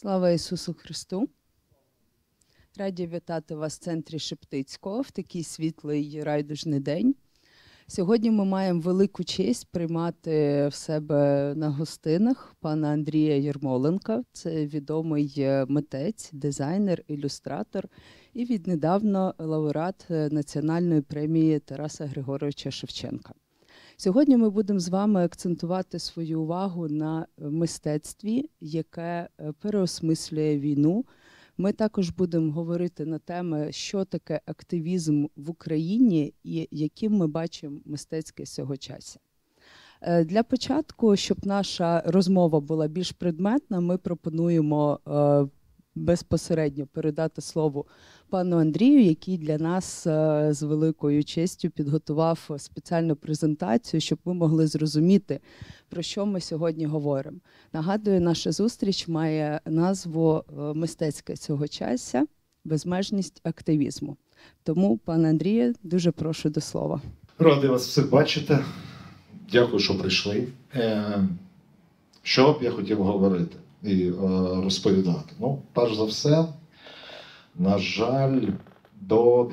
Слава Ісусу Христу! Раді вітати вас в центрі Шептицького в такий світлий райдужний день. Сьогодні ми маємо велику честь приймати в себе на гостинах пана Андрія Єрмоленка. Це відомий митець, дизайнер, ілюстратор і віднедавна лауреат Національної премії Тараса Григоровича Шевченка. Сьогодні ми будемо з вами акцентувати свою увагу на мистецтві, яке переосмислює війну. Ми також будемо говорити на теми, що таке активізм в Україні і яким ми бачимо мистецьке сьогочасся. Для початку, щоб наша розмова була більш предметна, ми пропонуємо безпосередньо передати слово пану Андрію, який для нас з великою честю підготував спеціальну презентацію, щоб ви могли зрозуміти, про що ми сьогодні говоримо. Нагадую, наша зустріч має назву «Мистецьке сьогочасся. Безмежність активізму». Тому, пане Андрію, дуже прошу до слова. Радий вас всіх бачити. Дякую, що прийшли. Що б я хотів говорити і розповідати? Ну, перш за все, на жаль, до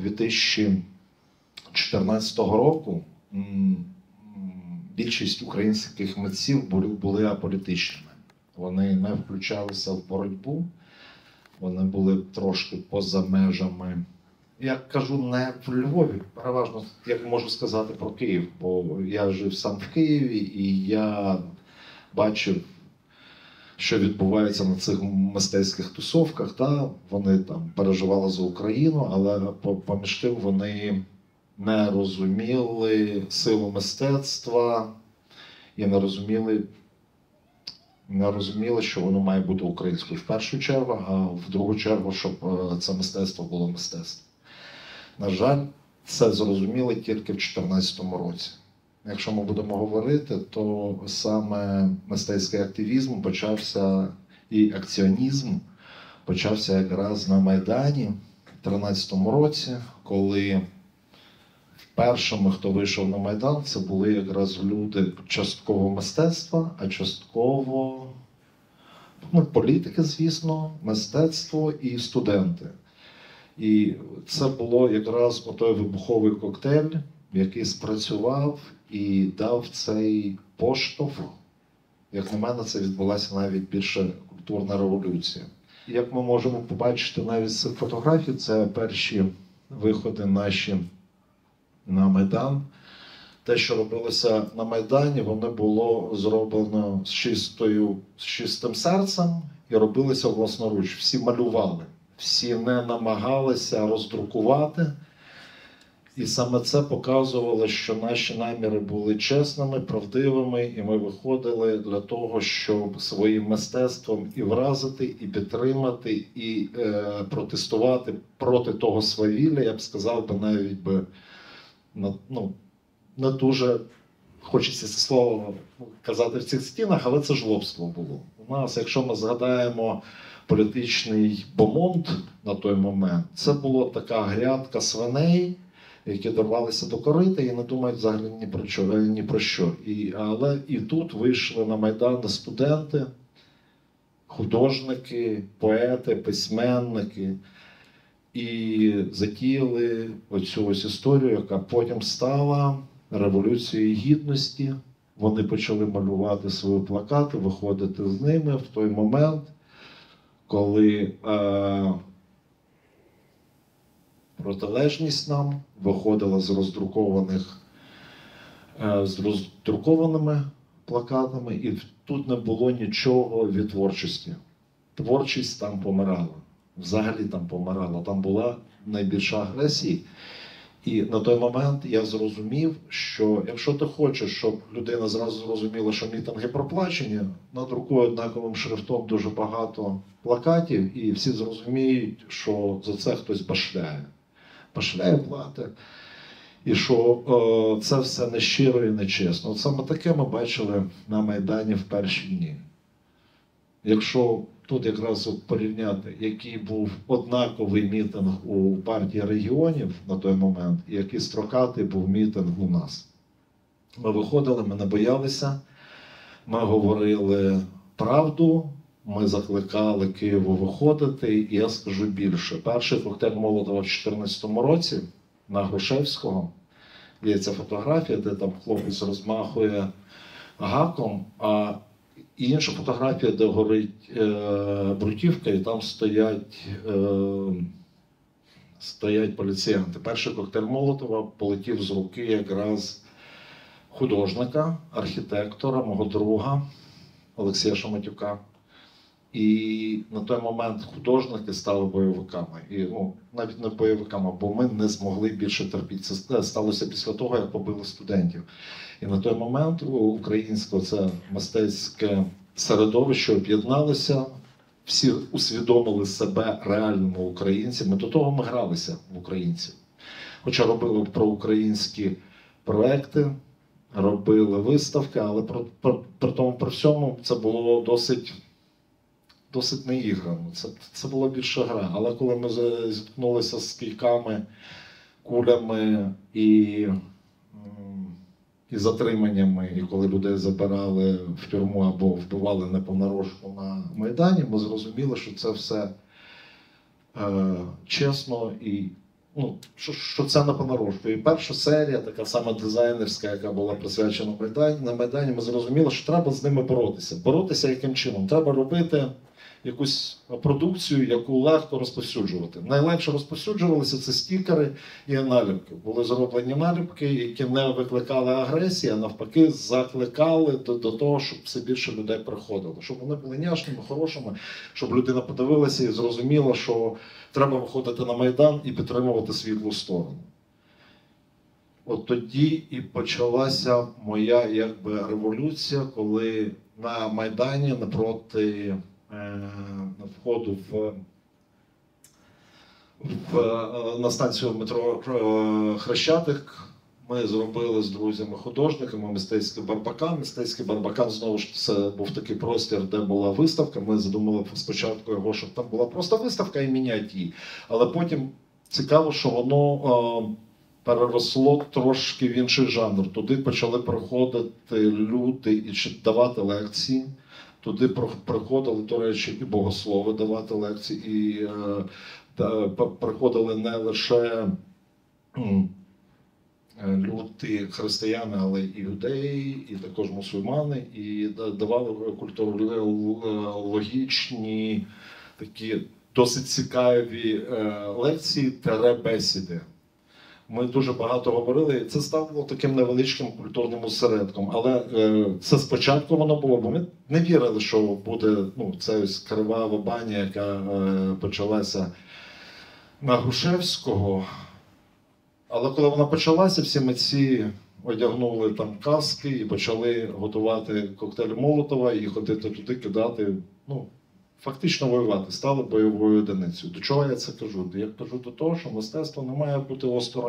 2014 року більшість українських митців були аполітичними. Вони не включалися в боротьбу, вони були трошки поза межами. Я кажу не в Львові, переважно, як можу сказати про Київ, бо я жив сам в Києві і я бачив, що відбувається на цих мистецьких тусовках. Та вони там переживали за Україну, але поміж тим вони не розуміли силу мистецтва і не розуміли, що воно має бути українською в першу чергу, а в другу чергу, щоб це мистецтво було мистецтвом. На жаль, це зрозуміли тільки в 2014 році. Якщо ми будемо говорити, то саме мистецький активізм почався і акціонізм почався якраз на Майдані в 2013 році, коли першими, хто вийшов на Майдан, це були якраз люди частково мистецтва, а частково політики, звісно, мистецтво і студенти. І це було якраз отой вибуховий коктейль, який спрацював і дав цей поштовх. Як на мене, це відбулася навіть більше культурна революція. Як ми можемо побачити навіть з цих фотографій, це перші виходи наші на Майдан. Те, що робилося на Майдані, воно було зроблено з чистим серцем і робилося власноруч. Всі малювали, всі не намагалися роздрукувати. І саме це показувало, що наші наміри були чесними, правдивими, і ми виходили для того, щоб своїм мистецтвом і вразити, і підтримати, і протестувати проти того свавілля, я б сказав би навіть би, не дуже хочеться це слово казати в цих стінах, але це жлобство було. У нас, якщо ми згадаємо політичний бомонд на той момент, це була така грядка свиней, які дорвалися до корита і не думають взагалі ні про що. Але і тут вийшли на Майдан студенти, художники, поети, письменники. І затіяли оцю ось історію, яка потім стала Революцією Гідності. Вони почали малювати свої плакати, виходити з ними в той момент, коли протилежність нам виходила з роздрукованими плакатами, і тут не було нічого від творчості. Творчість там помирала. Взагалі там помирала, там була найбільша агресія. І на той момент я зрозумів, що якщо ти хочеш, щоб людина зразу зрозуміла, що мітинги проплачені, надрукує однаковим шрифтом дуже багато плакатів, і всі зрозуміють, що за це хтось башляє. Башляє плати. І що це все нещиро і нечесно. От саме таке ми бачили на Майдані в перші дні. Якщо тут якраз порівняти, який був однаковий мітинг у партії регіонів на той момент, і який строкатий був мітинг у нас. Ми виходили, ми не боялися, ми говорили правду, ми закликали Києву виходити. І я скажу більше. Перший коктейль Молотова в 2014 році на Грушевського є ця фотографія, де там хлопець розмахує гаком, а інша фотографія, де горить бруківка, і там стоять поліціянти. Перший коктейль Молотова полетів з руки якраз художника, архітектора, мого друга Олексія Шаматюка. І на той момент художники стали бойовиками. І навіть не бойовиками, бо ми не змогли більше терпіти. Це сталося після того, як побили студентів. І на той момент українське це мистецьке середовище об'єдналося, всі усвідомили себе реальними українцями. До того ми гралися в українців. Хоча робили проукраїнські проекти, робили виставки, але при всьому це було досить неіграно. Це була більше гра. Але коли ми зіткнулися з кийками, кулями і затриманнями, і коли людей забирали в тюрму або вбивали не понарошку на Майдані, ми зрозуміли, що це все чесно і що це не понарошку. І перша серія, така сама дизайнерська, яка була присвячена на Майдані, ми зрозуміли, що треба з ними боротися. Боротися яким чином? Треба робити якусь продукцію, яку легко розповсюджувати. Найлегше розповсюджувалися це стікери і наліпки. Були зроблені наліпки, які не викликали агресії, а навпаки закликали до того, щоб все більше людей приходило. Щоб вони були няшними, хорошими, щоб людина подивилася і зрозуміла, що треба виходити на Майдан і підтримувати світлу сторону. От тоді і почалася моя революція, коли на Майдані напроти входу на станцію метро Хрещатик ми зробили з друзями-художниками мистецький Барбакан. Мистецький Барбакан, знову ж, це був такий простір, де була виставка. Ми задумали спочатку його, щоб там була просто виставка і міняти її. Але потім цікаво, що воно переросло трошки в інший жанр. Туди почали приходити люди і давати лекції. Туди приходили, до речі, і богослови давати лекції, і приходили не лише люди, християни, але і юдеї, і також мусульмани, і давали культурологічні, такі досить цікаві лекції, бесіди. Ми дуже багато говорили, і це стало таким невеличким культурним осередком. Але це спочатку воно було, бо ми не вірили, що буде це ось кривава баня, яка почалася на Грушевського. Але коли вона почалася, всі митці одягнули там каски і почали готувати коктейль Молотова і ходити туди, кидати, фактично воювати, стали бойовою одиницею. До чого я це кажу? Я кажу до того, що мистецтво не має бути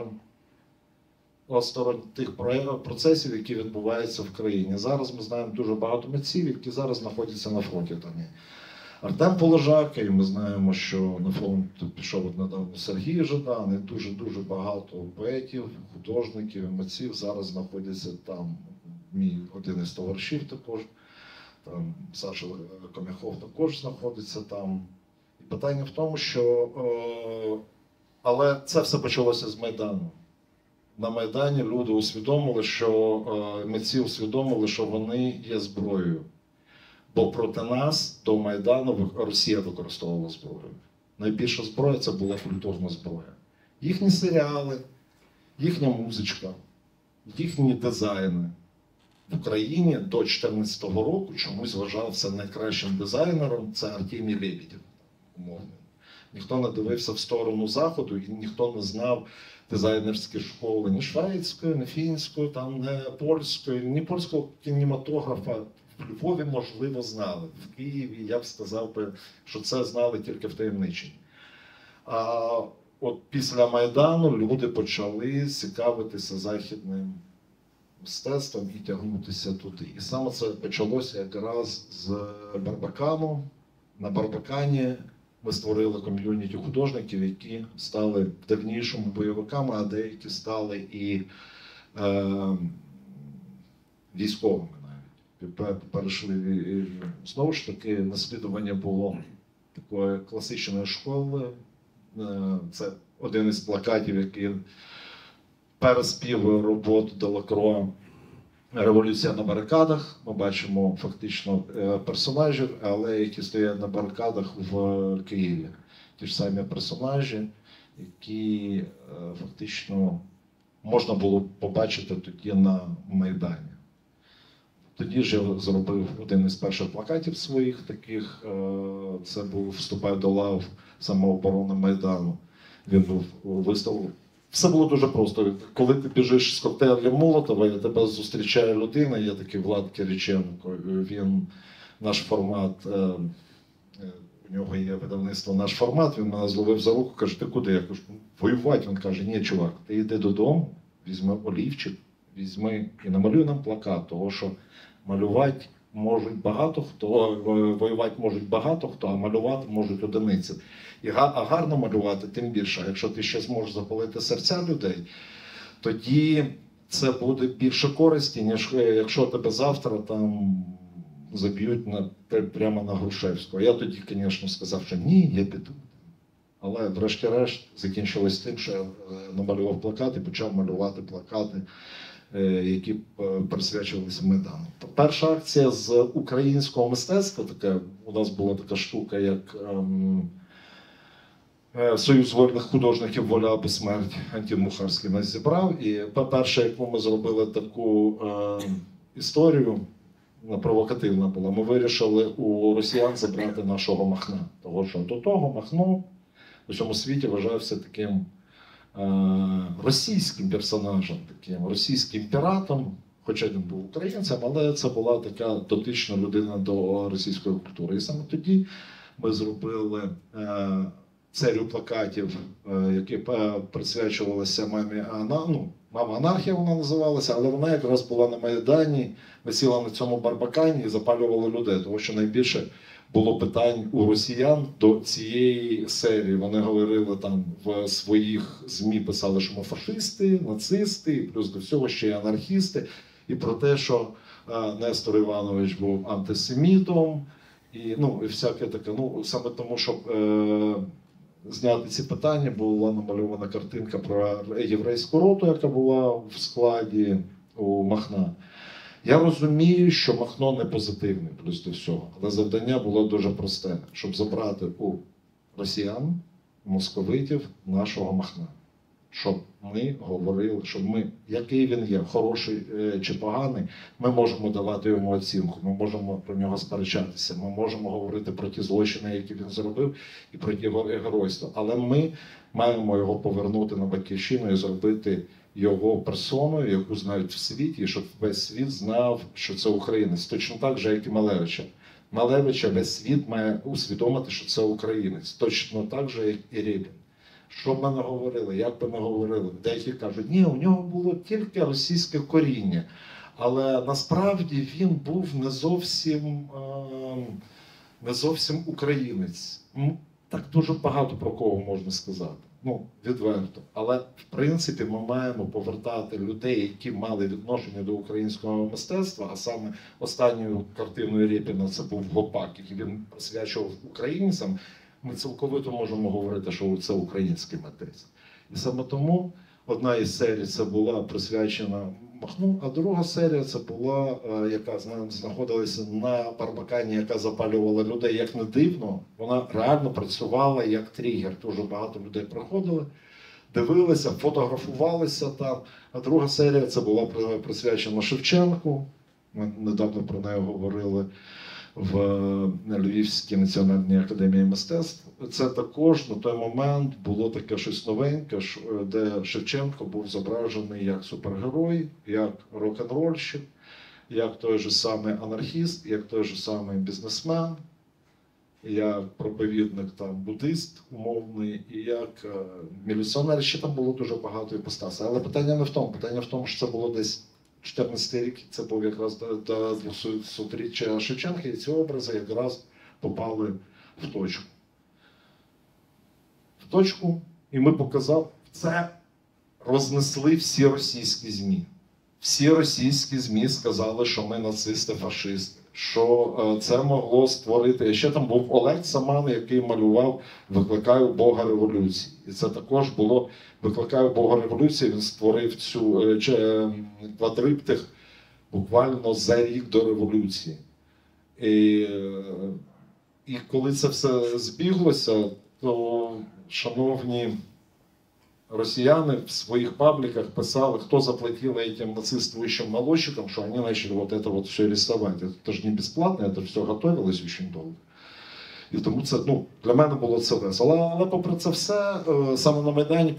осторонь тих процесів, які відбуваються в країні. Зараз ми знаємо дуже багато митців, які зараз знаходяться на фронті. Там є Артем Положак, і ми знаємо, що на фронт пішов недавно Сергій Жадан, і дуже-дуже багато поетів, художників, митців зараз знаходяться там. Мій один із товаришів також. Там Саша Комяхов також знаходиться там. І питання в тому, що... Але це все почалося з Майдану. На Майдані люди усвідомили, що митці усвідомили, що вони є зброєю. Бо проти нас до Майдану Росія використовувала зброю. Найбільша зброя – це була культурна зброя. Їхні серіали, їхня музичка, їхні дизайни. В Україні до 2014 року чомусь вважався найкращим дизайнером, це Артемій Лебедєв, умовно. Ніхто не дивився в сторону Заходу і ніхто не знав дизайнерські школи ні шведської, ні фінської, там, ні польського кінематографа. В Львові, можливо, знали. В Києві, я б сказав, що це знали тільки в таємниченні. А от після Майдану люди почали цікавитися західним мистецтвом і тягнутися туди. І саме це почалося якраз з Барбакану. На Барбакані ми створили ком'юніті художників, які стали в дальнішому бойовиками, а деякі стали і військовими навіть. перейшли. І знову ж таки, наслідування було такої класичної школи. Це один із плакатів, який переспівує роботу Делакруа «Революція на барикадах». Ми бачимо фактично персонажів, але які стоять на барикадах в Києві. Ті ж самі персонажі, які фактично можна було побачити тоді на Майдані. Тоді ж я зробив один із перших плакатів своїх таких. Це був «Вступай до лав самооборони Майдану». Він був виставлений. Все було дуже просто. Коли ти біжиш з коктейлем Молотова, і тебе зустрічає людина, є такий Влад Кириченко, він наш формат, у нього є видавництво «Наш формат», він мене зловив за руку, каже, ти куди? Я кажу, воювати. Він каже, ні, чувак, ти йди додому, візьми олівчик, візьми і намалюй нам плакат, того що малювати можуть багато хто, воювати можуть багато хто, а малювати можуть одиниці. А гарно малювати тим більше. Якщо ти ще зможеш запалити серця людей, тоді це буде більше користі, ніж якщо тебе завтра там заб'ють прямо на Грушевського. Я тоді, звісно, сказав, що ні, я піду. Але врешті-решт закінчилось тим, що я намалював плакати, почав малювати плакати, які присвячувалися Майдану. Перша акція з українського мистецтва, у нас була така штука, як Союз вольних художників «Воля або смерть», Антін Мухарський нас зібрав. І перше, яку ми зробили таку історію, провокативна була, ми вирішили у росіян забрати нашого Махна. Того, що до того Махно у всьому світі вважався таким російським персонажем, таким російським піратом, хоча він був українцем, але це була така дотична людина до російської культури. І саме тоді ми зробили серію плакатів, які присвячувалися мамі «Мама анархія» вона називалася, але вона якраз була на Майдані, висіла на цьому барбакані і запалювала людей, тому що найбільше було питань у росіян до цієї серії. Вони говорили там в своїх ЗМІ, писали, що ми фашисти, нацисти, і плюс до всього ще й анархісти, і про те, що Нестор Іванович був антисемітом, і всяке таке. Саме тому, щоб зняти ці питання, була намальована картинка про єврейську роту, яка була в складі у Махна. Я розумію, що Махно не позитивний, плюс до всього, але завдання було дуже просте, щоб забрати у росіян, московитів, нашого Махна. Щоб ми говорили, щоб ми, який він є, хороший чи поганий, ми можемо давати йому оцінку, ми можемо про нього сперечатися, ми можемо говорити про ті злочини, які він зробив, і про ті геройства. Але ми маємо його повернути на батьківщину і зробити його персоною, яку знають в світі, і щоб весь світ знав, що це українець. Точно так же, як і Малевича. Малевича весь світ має усвідомити, що це українець. Точно так же, як і Рєпін. Що б ми не говорили, як би не говорили. Деякі кажуть, ні, у нього було тільки російське коріння. Але насправді він був не зовсім українець. Так дуже багато про кого можна сказати. Відверто. Але, в принципі, ми маємо повертати людей, які мали відношення до українського мистецтва, а саме останньою картиною Рєпіна це був «Гопак», який він присвячував українцям. Ми цілковито можемо говорити, що це український митець. І саме тому одна із серій це була присвячена Махну, а друга серія це була, яка знаходилася на барбакані, яка запалювала людей. Як не дивно, вона реально працювала як тригер. Дуже багато людей приходили, дивилися, фотографувалися там. А друга серія це була присвячена Шевченку. Ми недавно про неї говорили в Львівській національній академії мистецтв. Це також на той момент було таке щось новеньке, де Шевченко був зображений як супергерой, як рок-н-рольщик, як той же самий анархіст, як той же самий бізнесмен, як проповідник буддист умовний, і як міліціонер. Ще там було дуже багато іпостасей. Але питання не в тому. Питання в тому, що це було десь 14-й рік, це був якраз до 200-річчя Шевченка, і ці образи якраз попали в точку. В точку, і ми показали, це рознесли всі російські ЗМІ. всі російські ЗМІ сказали, що ми нацисти-фашисти, що це могло створити. Ще там був Олег Саман, який малював «Викликаю Бога революції». І це також було «Викликаю Бога революції». Він створив цю квадриптих буквально за рік до революції. І коли це все збіглося, то шановні росіяни в своих пабликах писали, кто заплатил этим нацистующим молодчикам, что они начали вот это вот все рисовать. Это же не бесплатно, это все готовилось очень довго. І тому це, для мене було це весело. Але попри це все, саме на Майдані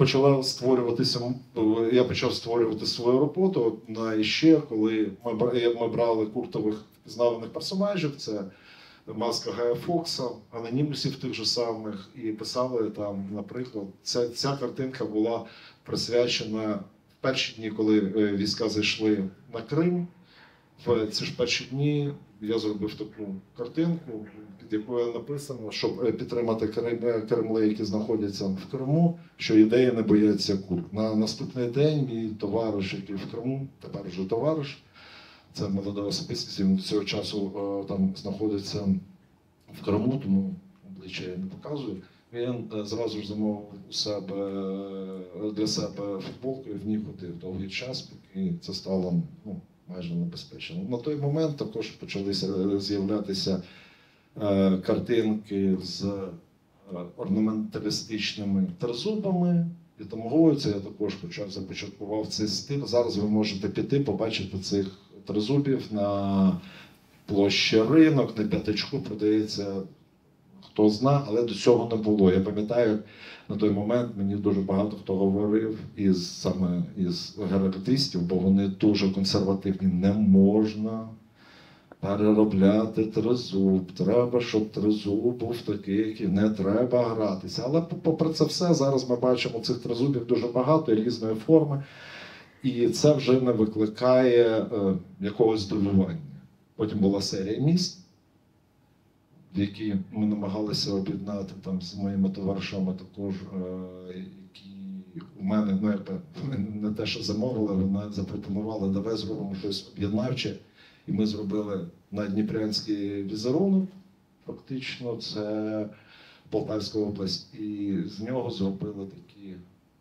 я почав створювати свою роботу. І ще, коли ми брали культових впізнаваних персонажів, це Маска Гая Фокса, анонімусів тих же самих, і писали там, наприклад, ця картинка була присвячена в перші дні, коли війська зайшли на Крим. В ці ж перші дні я зробив таку картинку, під якою написано, щоб підтримати Кремли, які знаходяться в Криму, що ідеї не бояться куль. На наступний день мій товариш, який в Криму, тепер вже товариш, це молода особистість, він до цього часу там знаходиться в Криму, тому обличчя я не показую. Він зразу ж замовив для себе футболку і в ній ходив довгий час, поки це стало майже небезпечно. На той момент також почалися з'являтися картинки з орнаменталістичними тризубами. І тому це я також започаткував цей стиль. Зараз ви можете піти, побачити цих тризубів на площі Ринок, на П'ятачку продається, хто зна, але до цього не було. Я пам'ятаю, на той момент мені дуже багато хто говорив саме із геральдистів, бо вони дуже консервативні. Не можна переробляти тризуб. Треба, щоб тризуб був такий, який не треба гратися. Але попри це все, зараз ми бачимо цих тризубів дуже багато, різної форми. І це вже не викликає якогось здивування. Потім була серія міст, в якій ми намагалися об'єднати там з моїми товаришами також, які у мене, не те, що замовили, вони запропонували, давай зробимо щось об'єднавче. І ми зробили наддніпрянський візерунок, фактично, це Полтавська область. І з нього зробили такі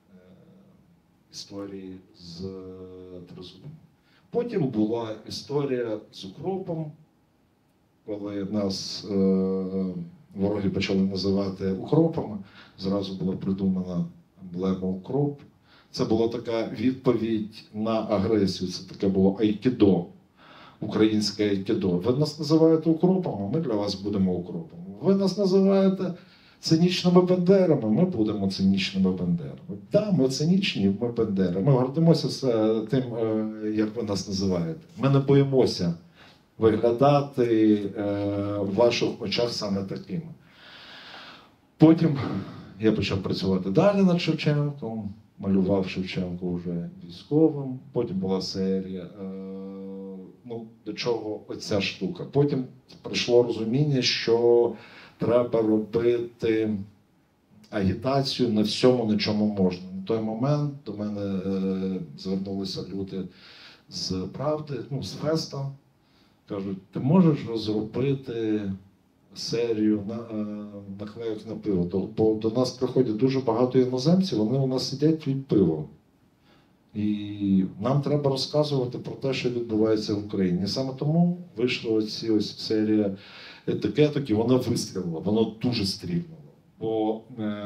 історії з тризубом. Потім була історія з укропом, коли нас вороги почали називати укропами, зразу була придумана емблема укроп. Це була така відповідь на агресію, це таке було айкідо, українське айкідо. Ви нас називаєте укропами, ми для вас будемо укропами. Ви нас називаєте цинічними бандерами, ми будемо цинічними бандерами. Так, ми цинічні, ми бандери. Ми гордимося тим, як ви нас називаєте. Ми не боїмося виглядати в ваших очах саме такими. Потім я почав працювати далі над Шевченком, малював Шевченко вже військовим. Потім була серія, до чого оця штука. Потім прийшло розуміння, що треба робити агітацію на всьому, на чому можна. На той момент до мене звернулися люди з «Правди», з Феста. Кажуть, ти можеш розробити серію наклейок на пиво? Бо до нас приходять дуже багато іноземців, вони у нас сидять від пива. І нам треба розказувати про те, що відбувається в Україні. І саме тому вийшла ось серія етикеток, і вона вистрілила, воно дуже стрільнуло. Бо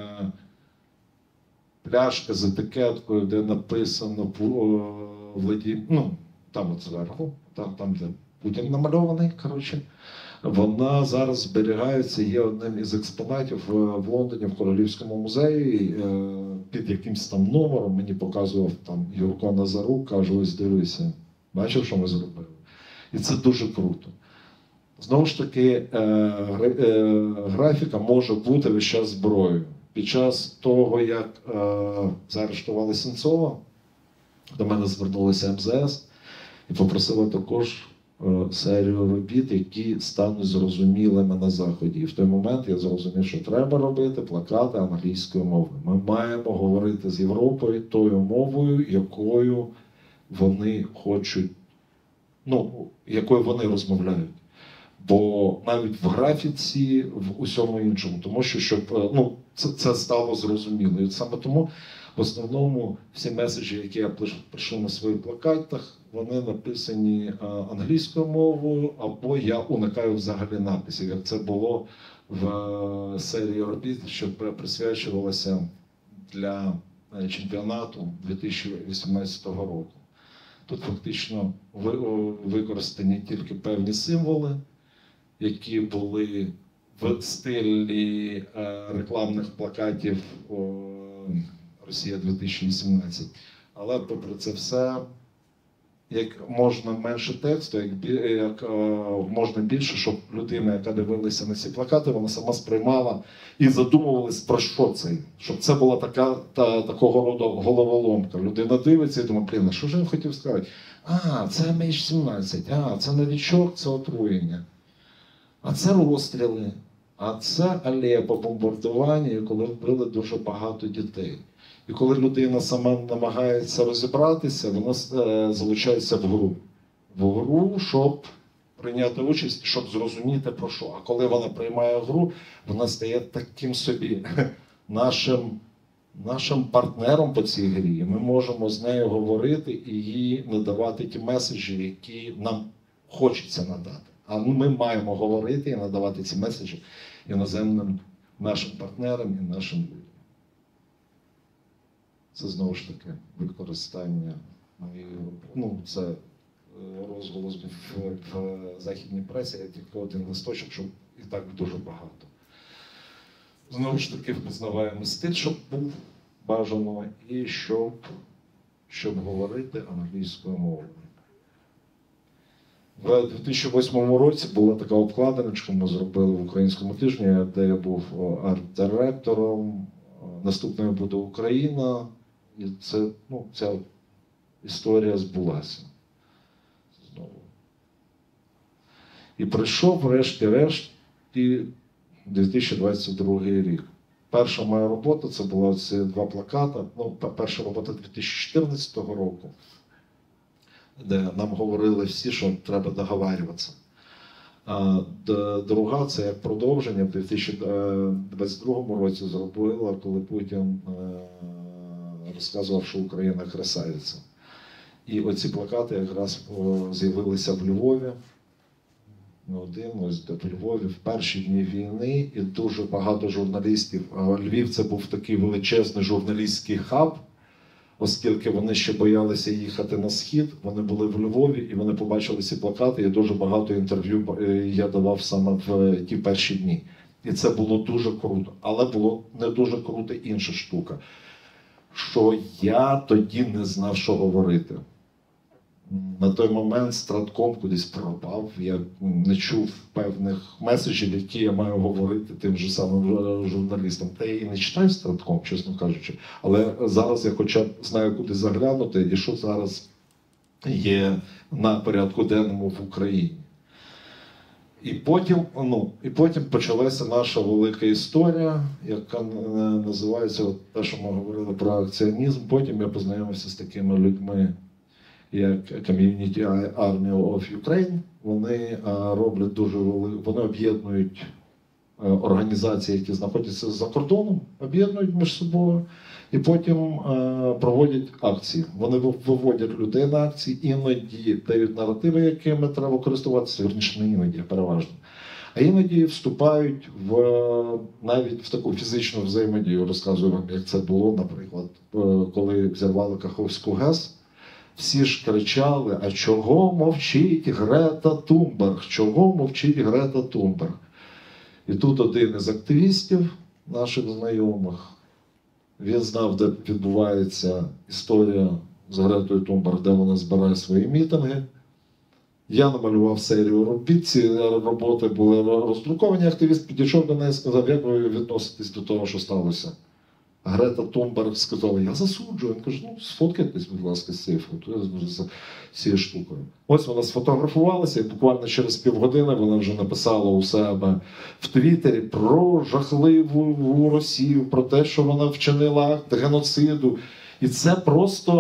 пляшка з етикеткою, де написано там от зверху, там де Путін намальований, вона зараз зберігається, є одним із експонатів в Лондоні, в Королівському музеї, під якимсь там номером, мені показував там Юрко Назарук, каже, ось дивися, бачив, що ми зробили. І це дуже круто. Знову ж таки, графіка може бути весь час зброєю. Під час того, як заарештували Сенцова, до мене звернулися МЗС і попросили також серію робіт, які стануть зрозумілими на Заході. І в той момент я зрозумів, що треба робити плакати англійською мовою. Ми маємо говорити з Європою тою мовою, якою вони хочуть, ну, якою вони розмовляють. Бо навіть в графіці, в усьому іншому, тому що щоб, ну, це стало зрозуміло. І саме тому в основному всі меседжі, які я пишу на своїх плакатах, вони написані англійською мовою, або я уникаю взагалі написів, як це було в серії робіт, що присвячувалося для чемпіонату 2018 року. Тут фактично використані тільки певні символи, які були в стилі рекламних плакатів Росія 2018. Але попри це все, як можна менше тексту, як можна більше, щоб людина, яка дивилася на ці плакати, вона сама сприймала і задумувалась про що це. Щоб це була такого роду головоломка. Людина дивиться і думає, блін, що ж він хотів сказати? Це MH17, це новічок, це отруєння. А це розстріли, а це Алепо, бомбардування, коли вбили дуже багато дітей. І коли людина сама намагається розібратися, вона залучається в гру. В гру, щоб прийняти участь, щоб зрозуміти про що. А коли вона приймає гру, вона стає таким собі нашим партнером по цій грі. Ми можемо з нею говорити і їй надавати ті меседжі, які нам хочеться надати. А ми маємо говорити і надавати ці меседжі іноземним нашим партнерам і нашим людям. Це знову ж таки використання, це розголос в західній пресі, я тільки один листочок, щоб і так дуже багато. Знову ж таки впізнаваємо стиль, щоб був бажано, і щоб говорити англійською мовою. В 2008 році була така обкладиночка, ми зробили в Українському тижні, де я був арт-директором. Наступною буде Україна. І ця історія збулася. Знову. І прийшов, врешті-решт, 2022 рік. Перша моя робота, це були ці два плакати. Перша робота 2014 року, де нам говорили всі, що треба договарюватися. А друга, це як продовження в 2022 році зробила, коли Путін розказував, що Україна красавиця. І оці плакати якраз з'явилися в Львові. Ось в Львові в перші дні війни, і дуже багато журналістів. Львів це був такий величезний журналістський хаб, оскільки вони ще боялися їхати на схід, вони були в Львові і вони побачили ці плакати, і дуже багато інтерв'ю я давав саме в ті перші дні. І це було дуже круто. Але було не дуже круто інша штука, що я тоді не знав, що говорити. На той момент Стратком кудись пропав, я не чув певних меседжів, які я маю говорити тим же самим журналістам. Та я і не читаю Стратком, чесно кажучи. Але зараз я хоча б знаю, куди заглянути і що зараз є на порядку денному в Україні. І потім почалася наша велика історія, яка називається те, що ми говорили про акціонізм. Потім я познайомився з такими людьми, як Community Army of Ukraine. Вони роблять вони об'єднують організації, які знаходяться за кордоном, об'єднують між собою і потім проводять акції. Вони виводять людей на акції, іноді дають наративи, якими треба користуватися, верніше не іноді, а переважно. А іноді вступають навіть в таку фізичну взаємодію. Розказую вам, як це було, наприклад, коли взірвали Каховську ГЕС. Всі ж кричали, а чого мовчить Грета Тунберг? Чого мовчить Грета Тунберг? І тут один із активістів, наших знайомих, він знав, де відбувається історія з Гретою Тунберг, де вона збирає свої мітинги. Я намалював серію робіт, ці роботи були роздруковані, активіст підійшов до неї і сказав, як ви відноситесь до того, що сталося. Грета Тунберг сказала, я засуджую. Він каже, сфоткайтесь, будь ласка, з цією цією штукою. Ось вона сфотографувалася, і буквально через півгодини вона вже написала у себе в Твіттері про жахливу Росію, про те, що вона вчинила акт геноциду. І це просто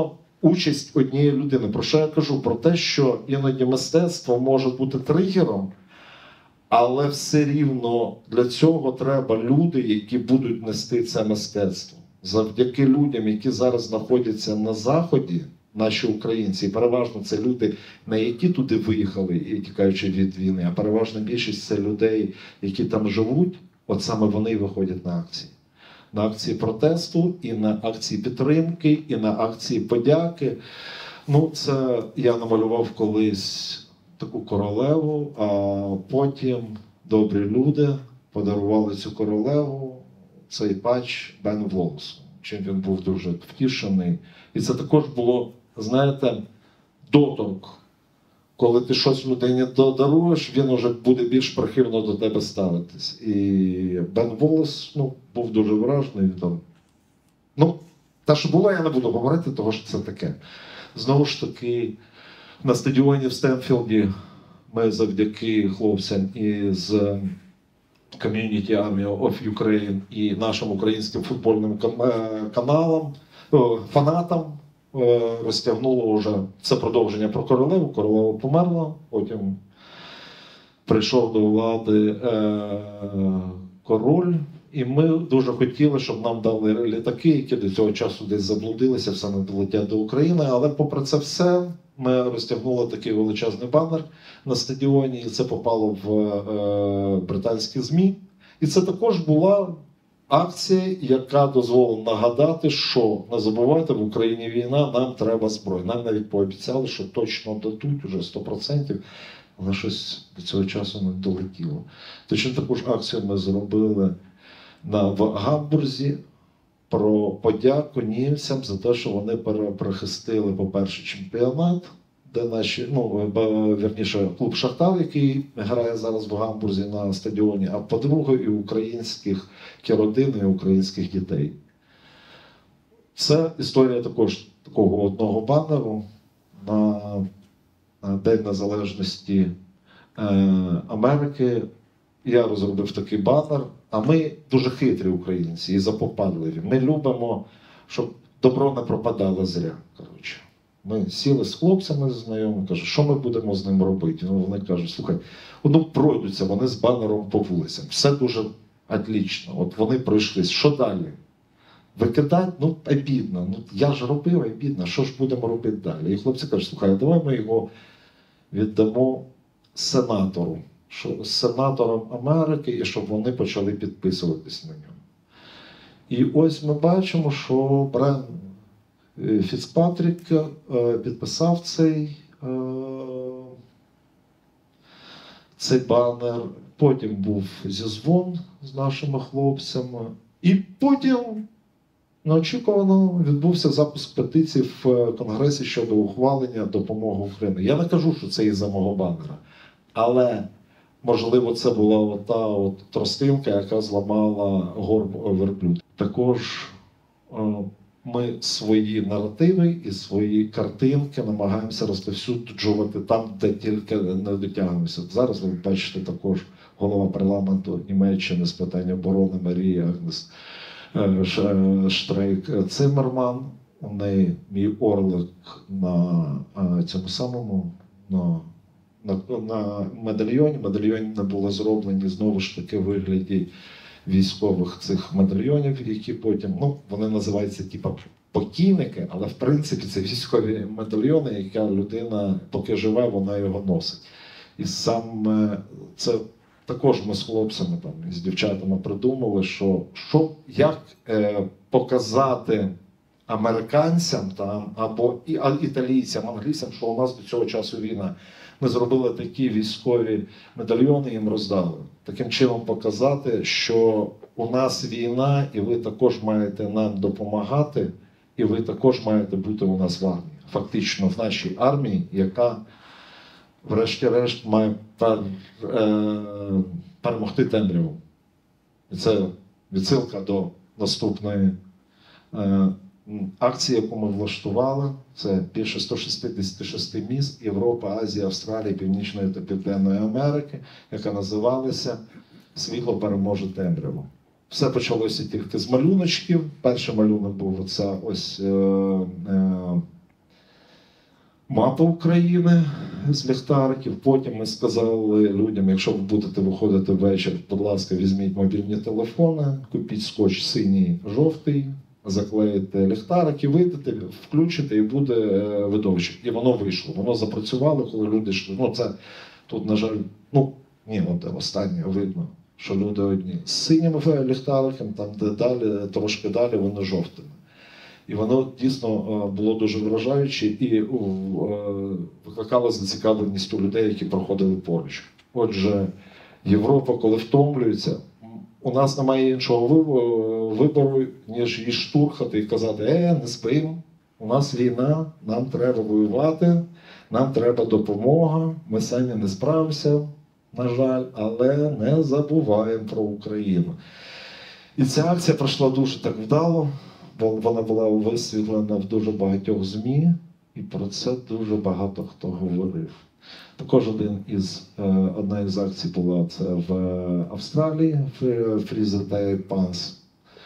участь однієї людини. Про що я кажу? Про те, що іноді мистецтво може бути тригером, але все рівно для цього треба люди, які будуть нести це мистецтво. Завдяки людям, які зараз знаходяться на Заході, наші українці, і переважно це люди, не які туди виїхали, тікаючи від війни, а переважна більшість це людей, які там живуть, от саме вони і виходять на акції. На акції протесту, і на акції підтримки, і на акції подяки. Ну, це я намалював колись таку королеву, а потім добрі люди подарували цю королеву, цей патч Бен Волосу, чим він був дуже втішений. І це також було, знаєте, доторк. Коли ти щось людині даруєш, він вже буде більш прихильно до тебе ставитись. І Бен Волос, був дуже вражений. Те, що було, я не буду говорити, тому що це таке. Знову ж таки, на стадіоні в Стенфілді ми завдяки хлопцям із Community Army of Ukraine і нашим українським футбольним каналам, фанатам, розтягнуло вже це продовження про королеву. Королева померла, потім прийшов до влади король, і ми дуже хотіли, щоб нам дали літаки, які до цього часу десь заблудилися, все не долетять до України, але попри це все, ми розтягнули такий величезний банер на стадіоні, і це попало в британські ЗМІ. І це також була акція, яка дозволила нагадати, що не забувайте, в Україні війна, нам треба зброї. Нам навіть пообіцяли, що точно дадуть уже 100%, але щось до цього часу не долетіло. Точно таку ж акцію ми зробили в Гамбурзі про подяку німцям за те, що вони прихистили, по-перше, чемпіонат, де наші, вірніше, клуб «Шахтар», який грає зараз в Гамбурзі на стадіоні, а по-друге, і українських родин, і українських дітей. Це історія також такого одного банеру на День Незалежності Америки. Я розробив такий банер, а ми дуже хитрі українці і запопадливі. Ми любимо, щоб добро не пропадало зря. Коротше. Ми сіли з хлопцями знайомими, кажуть, що ми будемо з ним робити? Вони кажуть, слухай, пройдуться вони з банером по вулицям. Все дуже отлично. От вони пройшлись. Що далі? Викидати? Обідно. Я ж робив, обідно. Що ж будемо робити далі? І хлопці кажуть, слухай, а давай ми його віддамо сенатору. Сенаторам Америки, і щоб вони почали підписуватись на ньому. І ось ми бачимо, що Брен Фіцпатрік підписав цей банер, потім був зізвон з нашими хлопцями, і потім неочікувано відбувся запуск петиції в Конгресі щодо ухвалення допомоги Україні. Я не кажу, що це із-за мого банера, але можливо, це була та тростинка, яка зламала горб верблюда. Також ми свої наративи і свої картинки намагаємося розповсюджувати там, де тільки не дотягнемося. Зараз ви бачите також голова парламенту Німеччини з питань оборони Марія Агнес Штрейк-Циммерман. У неї мій орлик на цьому самому, на медальйоні. Медальйони не були зроблені знову ж таки в вигляді військових цих медальйонів, які потім, вони називаються типу покійники, але в принципі це військові медальйони, яка людина, поки живе, вона його носить. І саме це також ми з хлопцями, з дівчатами придумали, як показати американцям або італійцям, англійцям, що у нас до цього часу війна. Ми зробили такі військові медальйони, їм роздали. Таким чином показати, що у нас війна, і ви також маєте нам допомагати, і ви також маєте бути у нас в армії. Фактично в нашій армії, яка врешті-решт має перемогти темряву. І це відсилка до наступної акції, яку ми влаштували. Це більше 166 міст Європи, Азії, Австралії, Північної та Південної Америки, яка називалася «Світло переможе темряву». Все почалося тільки з малюночків. Перший малюнок був мапа України з ліхтариків. Потім ми сказали людям, якщо ви будете виходити ввечері, будь ласка, візьміть мобільні телефони, купіть скотч синій, жовтий, заклеїте ліхтарики, вийдете, включите і буде видовище. І воно вийшло. Воно запрацювало, коли люди йшли. Ну, це тут, на жаль, от останнє видно, що люди одні з синім ліхтариком, там де далі, трошки далі, вони жовтими. І воно дійсно було дуже вражаюче і викликало зацікавленість у людей, які проходили поруч. Отже, Європа, коли втомлюється, у нас немає іншого вибору, ніж її штурхати і казати, не спимо, у нас війна, нам треба воювати, нам треба допомога, ми самі не справимося, на жаль, але не забуваємо про Україну. І ця акція пройшла дуже так вдало, бо вона була висвітлена в дуже багатьох ЗМІ, і про це дуже багато хто говорив. Також одна із акцій була це в Австралії, в Free the Day Pass.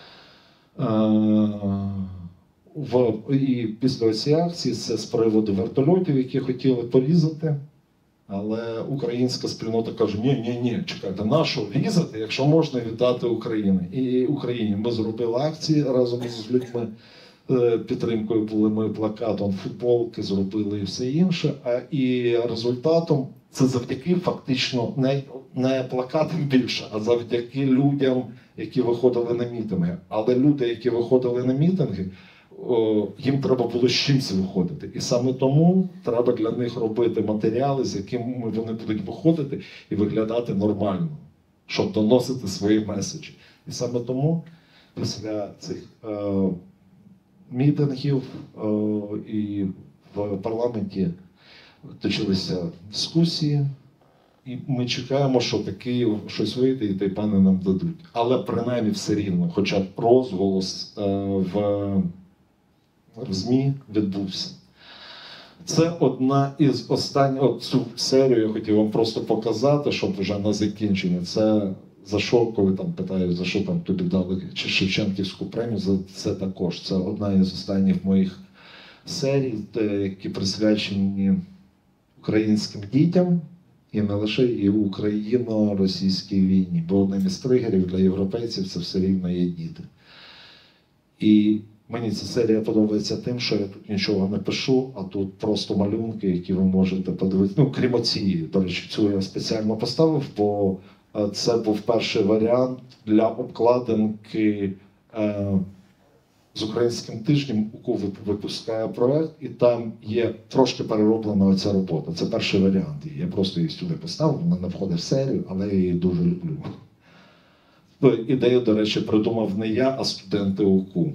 І після цієї акції це з приводу вертольотів, які хотіли порізати. Але українська спільнота каже, ні, чекайте, на що різати, якщо можна віддати Україні. Ми зробили акції разом з людьми, підтримкою були ми плакатом, футболки зробили і все інше. І результатом це завдяки фактично не плакатам більше, а завдяки людям, які виходили на мітинги. Але люди, які виходили на мітинги, їм треба було з чимось виходити. І саме тому треба для них робити матеріали, з якими вони будуть виходити і виглядати нормально, щоб доносити свої меседжі. І саме тому після цих мітингів і в парламенті точилися дискусії, і ми чекаємо, що таки щось вийде і тайпани нам дадуть. Але принаймні все рівно, хоча б розголос в ЗМІ відбувся. Це одна із останніх, цю серію я хотів вам просто показати, щоб вже на закінчення. Це за що, коли там питають, за що там тобі дали Шевченківську премію, за це також. Це одна із останніх моїх серій, які присвячені українським дітям, і не лише і україно-російській війні. Бо одним із тригерів для європейців це все рівно є діти. І мені ця серія подобається тим, що я тут нічого не пишу, а тут просто малюнки, які ви можете подивитися. Крім цієї, до речі, цю я спеціально поставив, бо це був перший варіант для обкладинки з українським тижнем, яку випускає проект, і там є трошки перероблена оця робота. Це перший варіант. Я просто її сюди поставив, вона не входить в серію, але я її дуже люблю. Ідею, до речі, придумав не я, а студенти УКУ.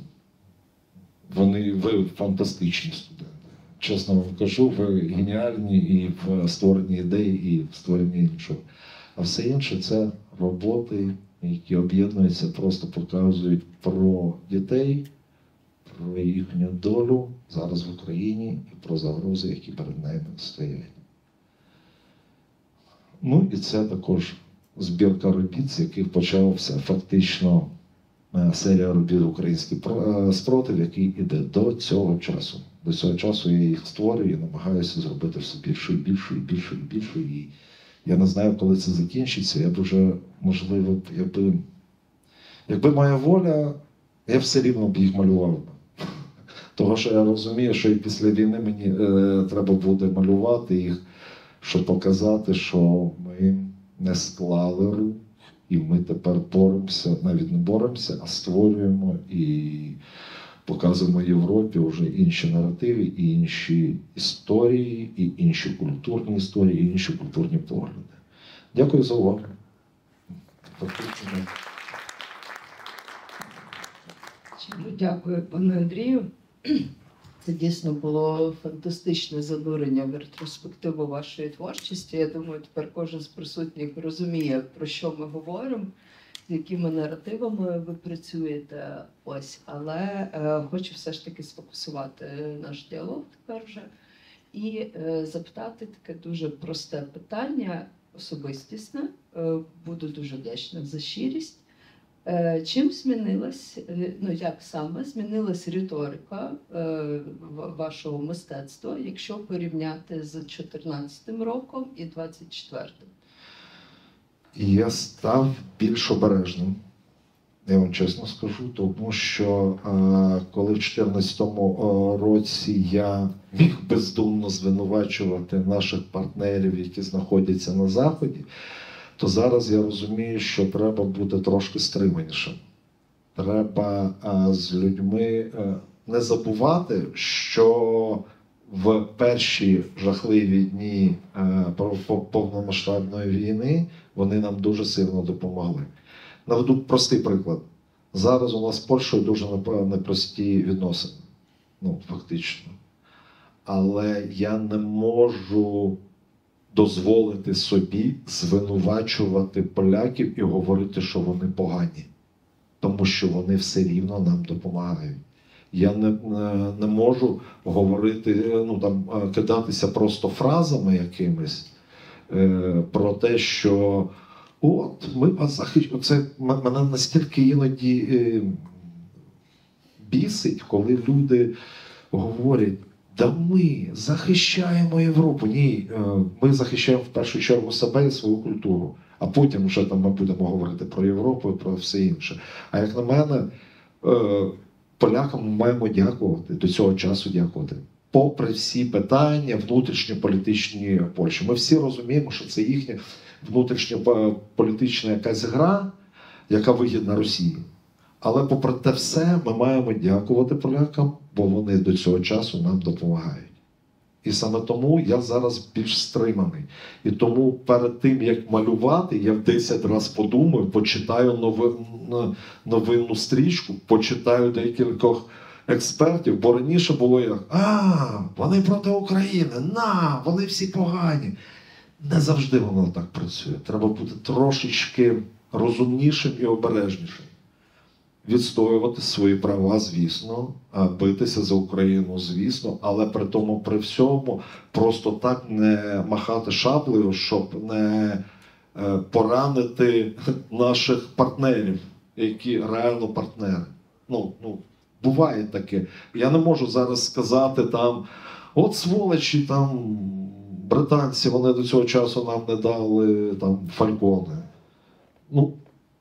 Ви фантастичні студенти. Чесно вам кажу, ви геніальні і в створенні ідей, і в створенні іншого. А все інше – це роботи, які об'єднуються, просто показують про дітей, про їхню долю зараз в Україні і про загрози, які перед ними стоять. І це також збірка робіт, з яких почався фактично серія робіт «Український спротив», який іде до цього часу. До цього часу я їх створюю і намагаюся зробити все більше і більше, і більше, і більше. І я не знаю, коли це закінчиться. Я б вже, можливо, якби моя воля, я все рівно б їх малював. Того, що я розумію, що і після війни мені треба буде малювати їх, щоб показати, що ми не склали рук, і ми тепер боремося, навіть не боремося, а створюємо і показуємо Європі вже інші наративи, і інші історії, і інші культурні історії, і інші культурні погляди. Дякую за увагу. Дякую, пане Андрію. Це дійсно було фантастичне занурення в ретроспективу вашої творчості. Я думаю, тепер кожен з присутніх розуміє, про що ми говоримо, з якими наративами ви працюєте. Але хочу все ж таки сфокусувати наш діалог тепер вже і запитати таке дуже просте питання, особистісне. Буду дуже вдячна за щирість. Чим змінилась, ну як саме змінилась риторика вашого мистецтва, якщо порівняти з 2014 роком і 2024? І я став більш обережним, я вам чесно скажу, тому що коли в 2014 році я міг бездумно звинувачувати наших партнерів, які знаходяться на Заході, то зараз я розумію, що треба бути трошки стриманішим. Треба з людьми не забувати, що в перші жахливі дні повномасштабної війни вони нам дуже сильно допомогли. Наведу простий приклад. Зараз у нас з Польщею дуже непрості відносини. Ну, фактично. Але я не можу дозволити собі звинувачувати поляків і говорити, що вони погані. Тому що вони все рівно нам допомагають. Я не можу говорити, ну там кидатися просто фразами якимись про те, що от ми вас захищаємо. Це мене настільки іноді бісить, коли люди говорять: да ми захищаємо Європу. Ні, ми захищаємо в першу чергу себе і свою культуру. А потім вже там ми будемо говорити про Європу і про все інше. А як на мене, полякам ми маємо дякувати, до цього часу дякувати. Попри всі питання внутрішньополітичні Польщі. Ми всі розуміємо, що це їхня внутрішньополітична якась гра, яка вигідна Росії. Але попри те все, ми маємо дякувати полякам, бо вони до цього часу нам допомагають. І саме тому я зараз більш стриманий. І тому перед тим, як малювати, я в 10 разів подумаю, почитаю новинну стрічку, почитаю декількох експертів, бо раніше було як: вони проти України, вони всі погані. Не завжди воно так працює. Треба бути трошечки розумнішим і обережнішим. Відстоювати свої права, звісно, битися за Україну, звісно, але при тому, при всьому, просто так не махати шаблею, щоб не поранити наших партнерів, які реально партнери. Ну, буває таке. Я не можу зараз сказати там: от сволочі, там, британці, вони до цього часу нам не дали там фалькони. Ну,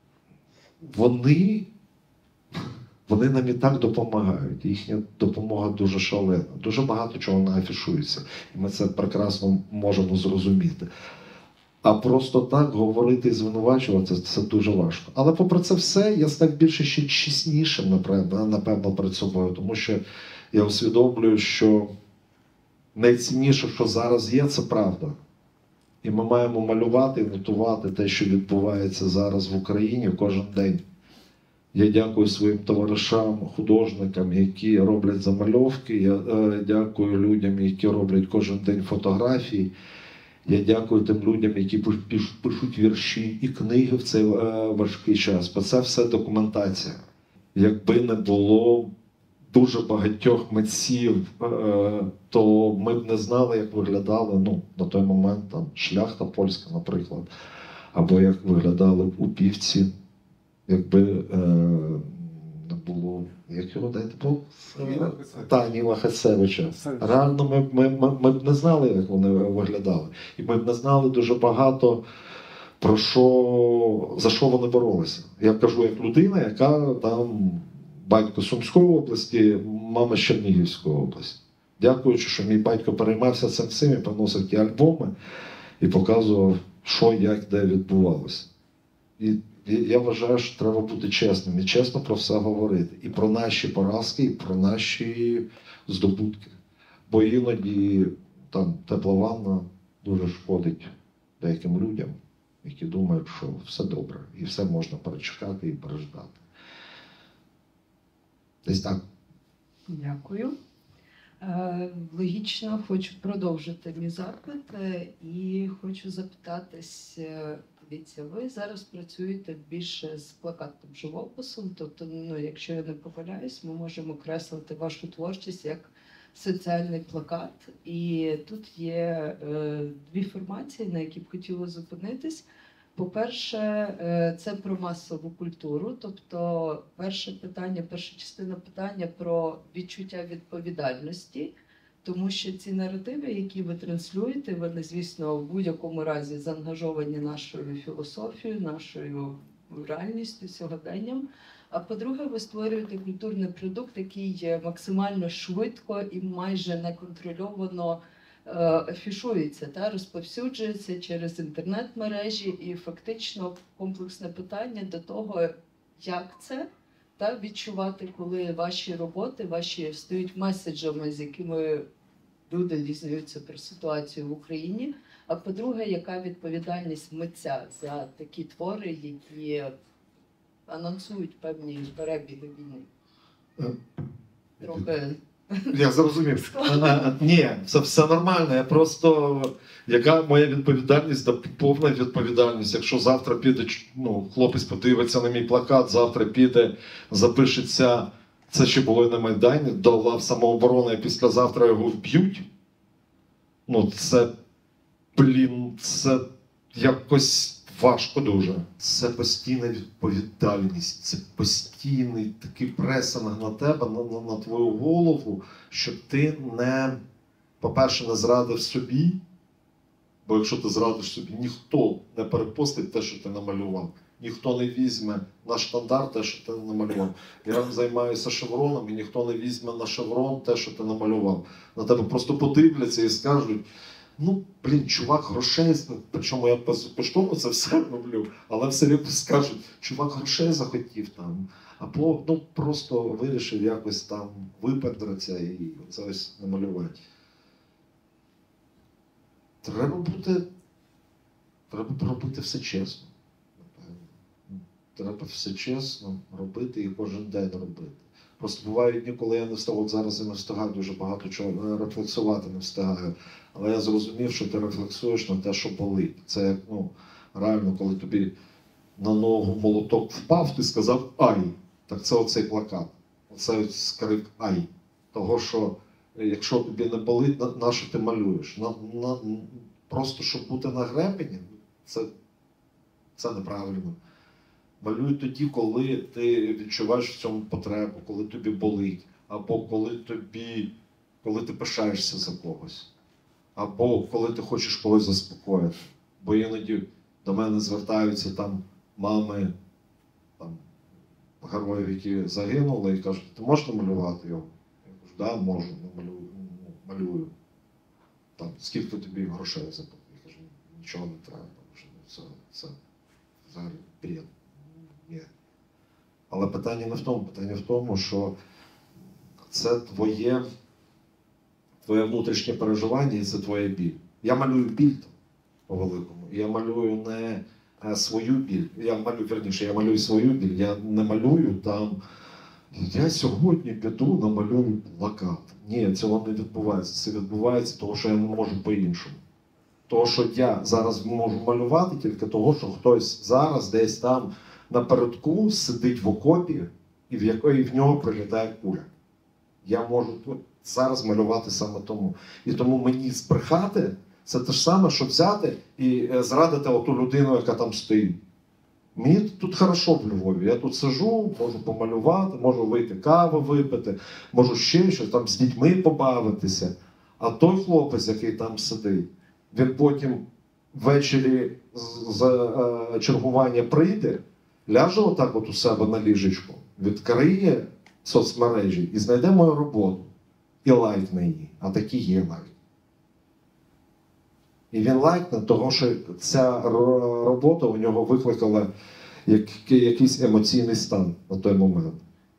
вони нам і так допомагають. Їхня допомога дуже шалена. Дуже багато чого не афішується. І ми це прекрасно можемо зрозуміти. А просто так говорити і звинувачувати – це дуже важко. Але попри це все, я став більше ще чеснішим, напевно, перед собою. Тому що я усвідомлюю, що найцінніше, що зараз є, це правда. І ми маємо малювати і нотувати те, що відбувається зараз в Україні кожен день. Я дякую своїм товаришам, художникам, які роблять замальовки. Я дякую людям, які роблять кожен день фотографії. Я дякую тим людям, які пишуть вірші і книги в цей важкий час. Бо це все документація. Якби не було дуже багатьох митців, то ми б не знали, як виглядали на той момент там шляхта польська, наприклад, або як виглядали упівці. Якби не було, як його дайте Бог? Ніла Хацевича. Реально ми б не знали, як вони виглядали. І ми б не знали дуже багато, за що вони боролися. Я кажу як людина, яка там батько з Сумської області, мама з Чернігівської області. Дякуючи, що мій батько переймався цим всім і приносив ті альбоми і показував, що, як, де відбувалося. І я вважаю, що треба бути чесним і чесно про все говорити. І про наші поразки, і про наші здобутки. Бо іноді там тепла ванна дуже шкодить деяким людям, які думають, що все добре, і все можна перечекати і переждати. Десь так. Дякую. Логічно хочу продовжити мій запит і хочу запитатись, дивіться, ви зараз працюєте більше з плакатним живописом, тобто, якщо я не помиляюсь, ми можемо креслити вашу творчість як соціальний плакат. І тут є дві формації, на які б хотіла зупинитись. По-перше, це про масову культуру. Тобто, перша частина питання про відчуття відповідальності, тому що ці наративи, які ви транслюєте, вони, звісно, в будь-якому разі заангажовані нашою філософією, нашою реальністю, сьогоденням. А по-друге, ви створюєте культурний продукт, який максимально швидко і майже неконтрольовано афішується та розповсюджується через інтернет-мережі, і фактично комплексне питання до того, як це та відчувати, коли ваші роботи, ваші стають меседжами, з якими люди дізнаються про ситуацію в Україні. А по-друге, яка відповідальність митця за такі твори, які анонсують певні перебіги війни? Трохи. Я зрозумів. Ні, це все нормально. Я просто, яка моя відповідальність, да повна відповідальність. Якщо завтра піде, хлопець подивиться на мій плакат, завтра піде, запишеться, це ще було і на Майдані, до лав самооборони, а післязавтра його вб'ють. Це якось важко дуже. Це постійна відповідальність, це постійний такий пресинг на тебе, на твою голову, щоб ти по-перше, не зрадив собі, бо якщо ти зрадиш собі, ніхто не перепостить те, що ти намалював. Ніхто не візьме на штандарт те, що ти намалював. Я займаюся шевроном, і ніхто не візьме на шеврон те, що ти намалював. На тебе просто подивляться і скажуть: чувак, грошей, причому я безкоштовно це все роблю, але все рівно скажуть: чувак, грошей захотів там, або просто вирішив якось там випендритися і це ось намалювати. Треба робити все чесно. Треба все чесно робити і кожен день робити. Просто бувають дні, коли я не встигаю, зараз я не встигаю дуже багато чого рефлексувати, не встигаю. Але я зрозумів, що ти рефлексуєш на те, що болить. Це як, реально, коли тобі на ногу молоток впав, ти сказав «Ай!». Так це оцей плакат. Оцей скрик «Ай!». Того, що якщо тобі не болить, на що ти малюєш? Просто щоб бути на гребені, це неправильно. Малюй тоді, коли ти відчуваєш в цьому потребу, коли тобі болить, або коли ти пишаєшся за когось, або коли ти хочеш когось заспокоїти. Бо іноді до мене звертаються там мами героїв, які загинули, і кажуть: ти можеш намалювати його? Я кажу: да, можу, малюю. Скільки тобі грошей заплатити? Я кажу: нічого не треба, це взагалі бред. Ні. Але питання не в тому. Питання в тому, що це твоє внутрішнє переживання і це твоя біль. Я малюю біль по-великому. Я малюю не свою біль. Я малюю свою біль. Я не малюю там: я сьогодні піду намалюю плакат. Ні, цього не відбувається. Це відбувається того, що я не можу по-іншому. Того, що я зараз можу малювати тільки того, що хтось зараз десь там напередку сидить в окопі, і в нього прилітає куля. Я можу зараз малювати саме тому. І тому мені збрехати – це те ж саме, що взяти і зрадити оту людину, яка там стоїть. Мені тут хорошо в Львові. Я тут сижу, можу помалювати, можу вийти каву випити, можу ще щось, там з дітьми побавитися. А той хлопець, який там сидить, він потім ввечері з чергування прийде, ляже отак у себе на ліжечку, відкриє соцмережі і знайде мою роботу. І лайкне її. А такі є навіть. І він лайкне того, що ця робота у нього викликала якийсь емоційний стан на той момент.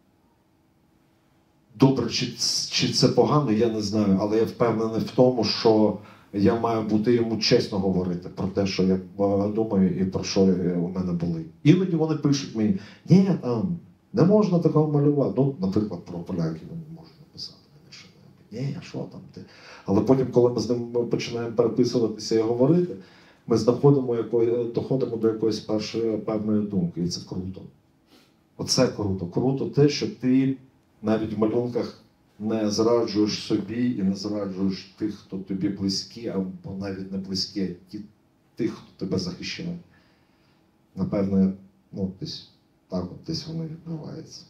Добре, чи це погано, я не знаю. Але я впевнений в тому, що я маю бути йому чесно говорити про те, що я думаю і про що у мене болить. Іноді вони пишуть мені: ні, там не можна такого малювати. Наприклад, про поляків не можна написати. Ні, що там ти? Але потім, коли ми з ним починаємо переписуватися і говорити, ми доходимо до якоїсь певної думки. І це круто. Оце круто. Круто те, що ти навіть в малюнках не зраджуєш собі і не зраджуєш тих, хто тобі близькі, або навіть не близькі, а тих, хто тебе захищає. Напевне, ну, десь так от десь воно відбувається.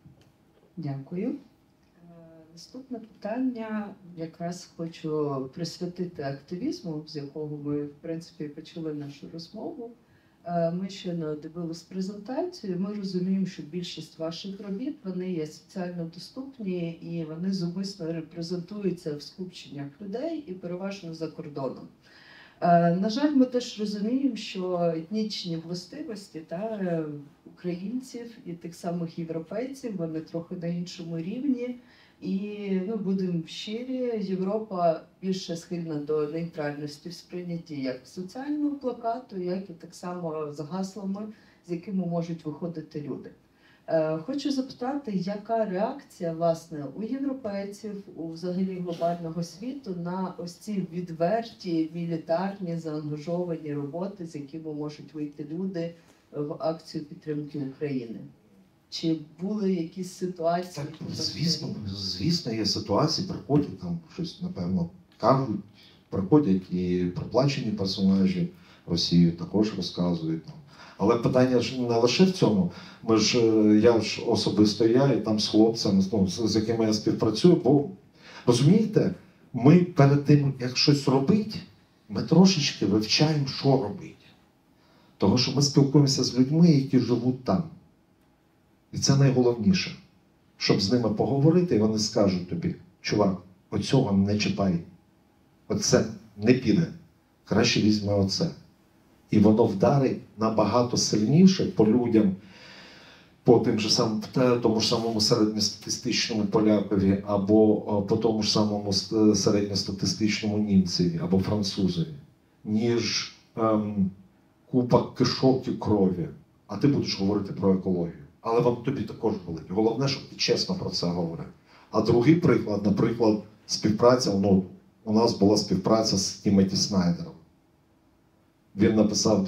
Дякую. Наступне питання якраз хочу присвятити активізму, з якого ми, в принципі, почали нашу розмову. Ми щойно дивились презентацію, ми розуміємо, що більшість ваших робіт, вони є соціально доступні і вони зумисно репрезентуються в скупченнях людей і переважно за кордоном. На жаль, ми теж розуміємо, що етнічні властивості українців і тих самих європейців, вони трохи на іншому рівні. І будемо щирі, Європа більше схильна до нейтральності в сприйнятті як соціального плакату, як і так само з гаслами, з якими можуть виходити люди. Хочу запитати, яка реакція, власне, у європейців, у взагалі глобального світу на ось ці відверті, мілітарні, заангажовані роботи, з якими можуть вийти люди в акцію підтримки України? Чи були якісь ситуації? Так, звісно, є ситуації, приходять там щось, напевно, кажуть, приходять і проплачені персонажі Росії також розказують. Але питання ж не лише в цьому. Я ж особисто і там з хлопцями, з якими я співпрацюю, бо розумієте, ми перед тим, як щось робити, ми трошечки вивчаємо, що робити. Тому що ми спілкуємося з людьми, які живуть там. І це найголовніше, щоб з ними поговорити, і вони скажуть тобі: чувак, оцього не чіпай, оце не піде, краще візьми оце. І воно вдарить набагато сильніше по людям, по тому ж самому середньостатистичному полякові, або по тому ж самому середньостатистичному німцеві, або французові, ніж купа кишок і крові. А ти будеш говорити про екологію. Але вам тобі також болить. Головне, щоб ти чесно про це говорив. А другий приклад, наприклад, співпраця, у нас була співпраця з Тімоті Снайдером. Він написав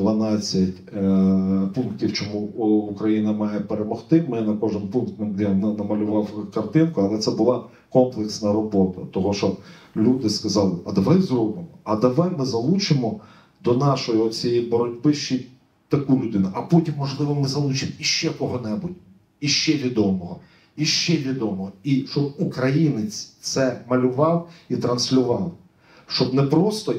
12 пунктів, чому Україна має перемогти. Ми на кожен пункт намалював картинку, але це була комплексна робота. Того, що люди сказали: а давай зробимо, а давай ми залучимо до нашої цієї боротьби ще таку людину, а потім, можливо, ми залучимо іще кого-небудь, іще відомого, і щоб українець це малював і транслював. Щоб не просто,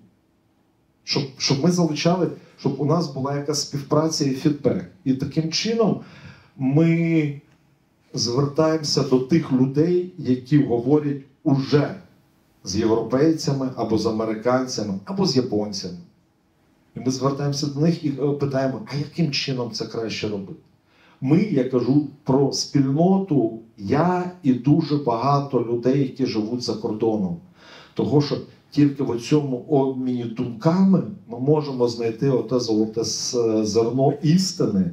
щоб ми залучали, щоб у нас була якась співпраця і фідбек. І таким чином ми звертаємося до тих людей, які говорять уже з європейцями, або з американцями, або з японцями. І ми звертаємося до них і питаємо: а яким чином це краще робити? Я кажу про спільноту, я і дуже багато людей, які живуть за кордоном. Того, що тільки в цьому обміні думками ми можемо знайти оте золоте зерно істини,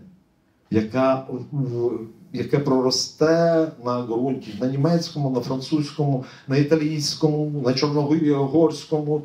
яке проросте на ґрунті, на німецькому, на французькому, на італійському, на чорногорському,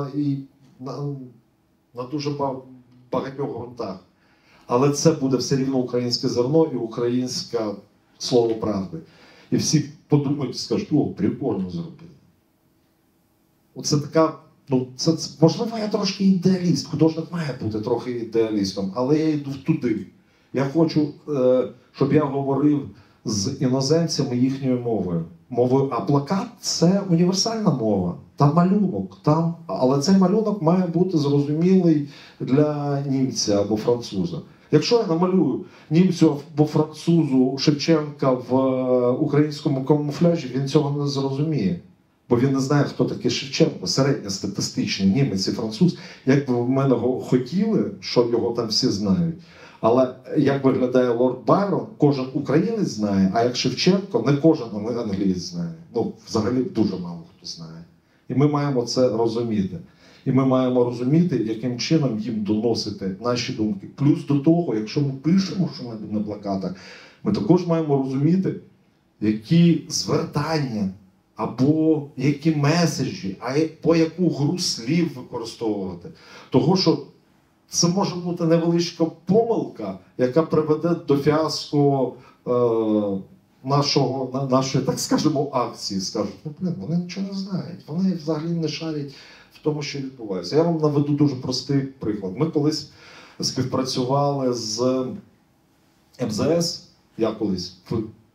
на дуже багатьох ґрунтах. Але це буде все рівно українське зерно і українське слово правди. І всі подумають і скажуть: о, прикольно зробили. Оце така, можливо, я трошки ідеаліст, художник має бути трохи ідеалістом, але я йду туди. Я хочу, щоб я говорив з іноземцями їхньою мовою. А плакат – це універсальна мова. Там малюнок, але цей малюнок має бути зрозумілий для німця або француза. Якщо я намалюю німцю або французу Шевченка в українському камуфляжі, він цього не зрозуміє. Бо він не знає, хто такий Шевченко, середньостатистичний німець і француз. Як би в мене хотіли, що його там всі знають. Але як виглядає лорд Байрон, кожен українець знає, а як Шевченко, не кожен англієць знає. Взагалі дуже мало хто знає. І ми маємо це розуміти. І ми маємо розуміти, яким чином їм доносити наші думки. Плюс до того, якщо ми пишемо що-небудь на плакатах, ми також маємо розуміти, які звертання, або які меседжі, або яку гру слів використовувати. Того, що це може бути невеличка помилка, яка приведе до фіаско нашої, так скажемо, акції. Скажуть: вони нічого не знають, вони взагалі не шарять в тому, що відбувається. Я вам наведу дуже простий приклад. Ми колись співпрацювали з МЗС, я колись, в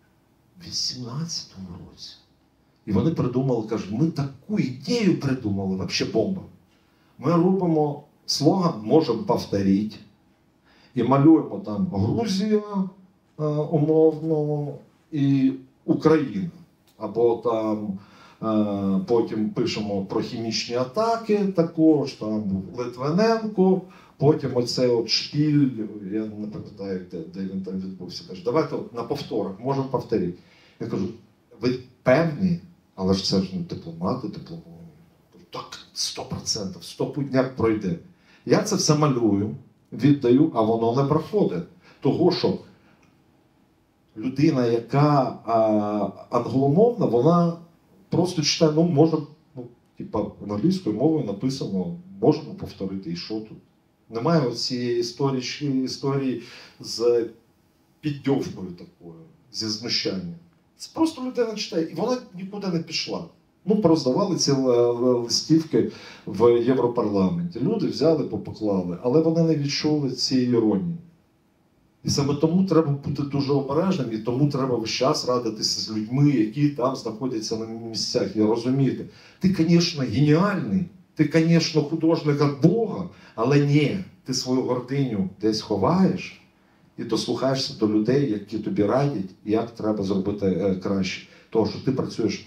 18-му році. І вони придумали, кажуть, ми таку ідею придумали, взагалі бомба. Ми робимо слоган «Можемо повторити». І малюємо там Грузія, умовно, і Україна. Або там потім пишемо про хімічні атаки, також там Литвиненко, потім оцей от шпіль, я не пам'ятаю, де він там відбувся, каже, давайте на повторах, можемо повторити. Я кажу, ви певні, але ж це ж дипломати, так, 100%, 100 днях пройде. Я це все малюю, віддаю, а воно не проходить. Того, що людина, яка англомовна, вона просто читає, може, типа англійською мовою написано, можемо повторити, і що тут? Немає цієї історії з піддьовкою такою, зі знущанням. Це просто людина читає, і вона нікуди не пішла. Пороздавали ці листівки в Європарламенті. Люди взяли, поклали, але вони не відчули цієї іронії. І саме тому треба бути дуже обережним, і тому треба весь час радитися з людьми, які там знаходяться на місцях, і розуміти. Ти, звісно, геніальний, ти, звісно, художник від Бога, але ні, ти свою гординю десь ховаєш і дослухаєшся до людей, які тобі радять, як треба зробити краще. Тому що ти працюєш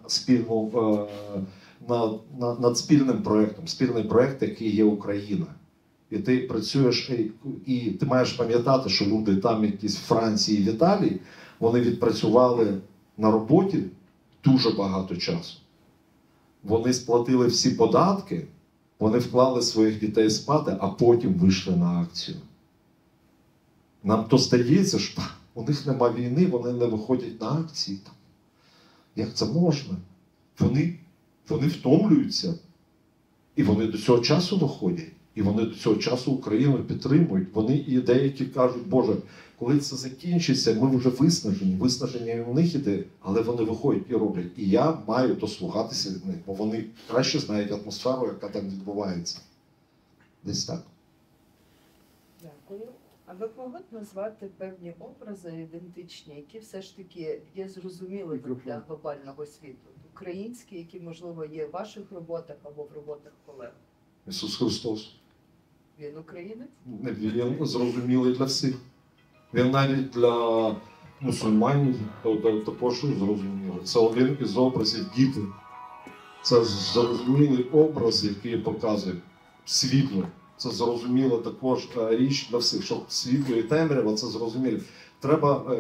над спільним проєктом, спільний проєкт, який є Україна. І ти працюєш, і ти маєш пам'ятати, що люди там якісь в Франції, в Італії, вони відпрацювали на роботі дуже багато часу. Вони сплатили всі податки, вони вклали своїх дітей спати, а потім вийшли на акцію. Нам то здається, що у них нема війни, вони не виходять на акції. Як це можна? Вони втомлюються. І вони до цього часу виходять. І вони до цього часу Україну підтримують. Вони і деякі кажуть, Боже, коли це закінчиться, ми вже виснажені. Виснаження у них іде, але вони виходять і роблять. І я маю дослухатися від них, бо вони краще знають атмосферу, яка там відбувається. Десь так. Дякую. А ви могли б назвати певні образи ідентичні, які все ж таки є зрозумілими для глобального світу? Українські, які, можливо, є в ваших роботах або в роботах колег? Ісус Христос. Він українець? Він зрозумілий для всіх. Він навіть для мусульманів також зрозумілий. Це один із образів діти. Це зрозумілий образ, який показує світло. Це зрозуміла також річ для всіх, щоб світло і темрява, це зрозуміло. Треба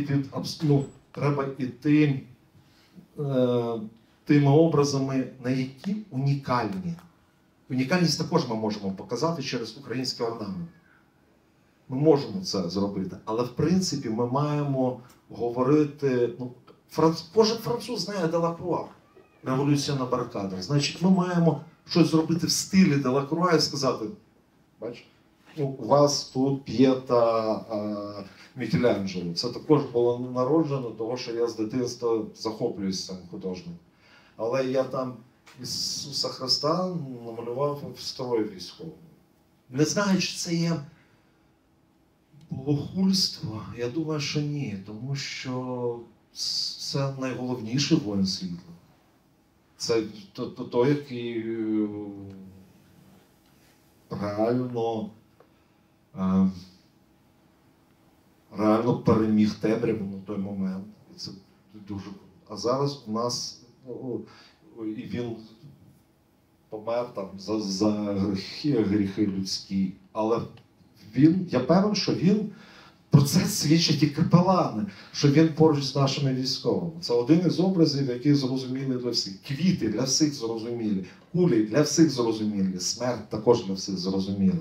йти тими образами, на які унікальні. Унікальність також ми можемо показати через український орнамент. Ми можемо це зробити, але в принципі ми маємо говорити. Кожен француз знає Делакруа, революція на барикадах. Значить, ми маємо щось зробити в стилі Делакруа і сказати, бачите, у вас тут П'єта Мікеланджело. Це також було народжено, тому що я з дитинства захоплююся цим художником. Але я там Ісуса Христа намалював в строї військовому. Не знаю, чи це є богохульство. Я думаю, що ні, тому що це найголовніший воїн світла. Це той, який реально переміг темряву на той момент. І це дуже. А зараз у нас і він помер там за гріхи людські. Але я певен, що він про це свідчать і капелани, що він поруч з нашими військовими. Це один із образів, який зрозумілий для всіх. Квіти для всіх зрозумілі, кулі для всіх зрозумілі, смерть також для всіх зрозуміла.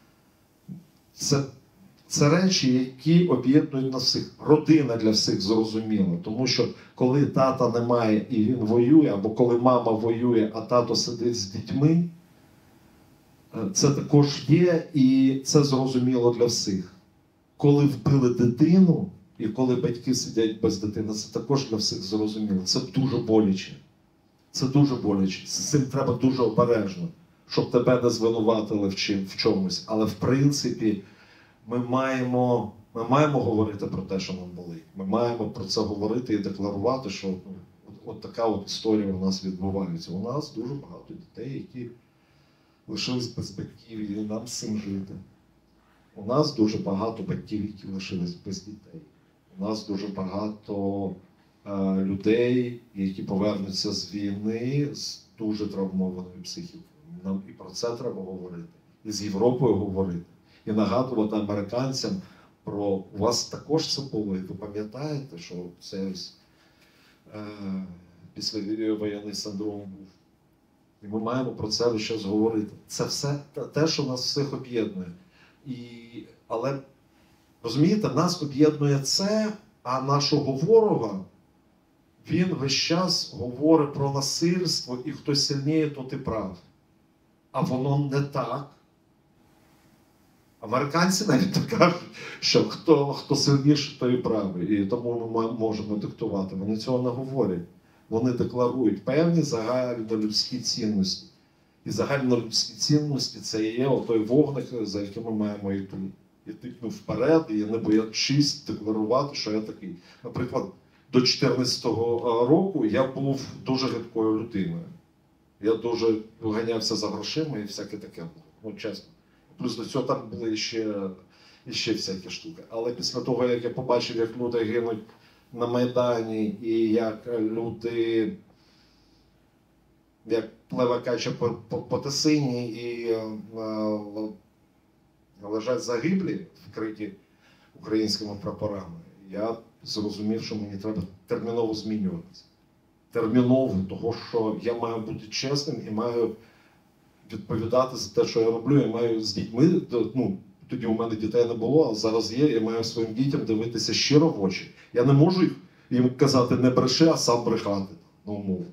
Це речі, які об'єднують нас всіх. Родина для всіх зрозуміла. Тому що коли тата немає і він воює, або коли мама воює, а тато сидить з дітьми, це також є і це зрозуміло для всіх. Коли вбили дитину, і коли батьки сидять без дитини, це також для всіх зрозуміло. Це дуже боляче. Це дуже боляче. З цим треба дуже обережно. щоб тебе не звинуватили в чомусь. Але в принципі ми маємо говорити про те, що нам болить. Ми маємо про це говорити і декларувати, що от така от історія у нас відбувається. У нас дуже багато дітей, які лишились без батьків, і нам з цим жити. У нас дуже багато батьків, які лишились без дітей. У нас дуже багато людей, які повернуться з війни з дуже травмованою психікою. Нам і про це треба говорити, і з Європою говорити, і нагадувати американцям про у вас також це було, і ви пам'ятаєте, що це ось післявоєнний синдром був. І ми маємо про це весь час говорити. Це все те, що нас всіх об'єднує. Але, розумієте, нас об'єднує це, а нашого ворога, він весь час говорить про насильство, і хто сильніє, той і прав. А воно не так. Американці навіть так кажуть, що хто сильніший, той і правий. І тому ми можемо диктувати. Вони цього не говорять. Вони декларують певні загальнолюдські цінності. І загальнолюдські цінності – це є той вогник, за яким ми маємо йти. Іти вперед і не боячись декларувати, що я такий. Наприклад, до 14-го року я був дуже гидкою людиною. Я дуже ганявся за грошима і всяке таке було. Ну, чесно. Плюс до цього там були ще всякі штуки. Але після того, як я побачив, як люди гинуть на Майдані, і як люди, як плеве каче по Тесині і лежать загиблі, вкриті українськими прапорами, я зрозумів, що мені треба терміново змінюватися. Терміново, того, що я маю бути чесним і маю відповідати за те, що я роблю, я маю з дітьми, ну, тоді у мене дітей не було, а зараз є, я маю своїм дітям дивитися щиро в очі. Я не можу їм казати не бреши, а сам брехати, ну, умовно.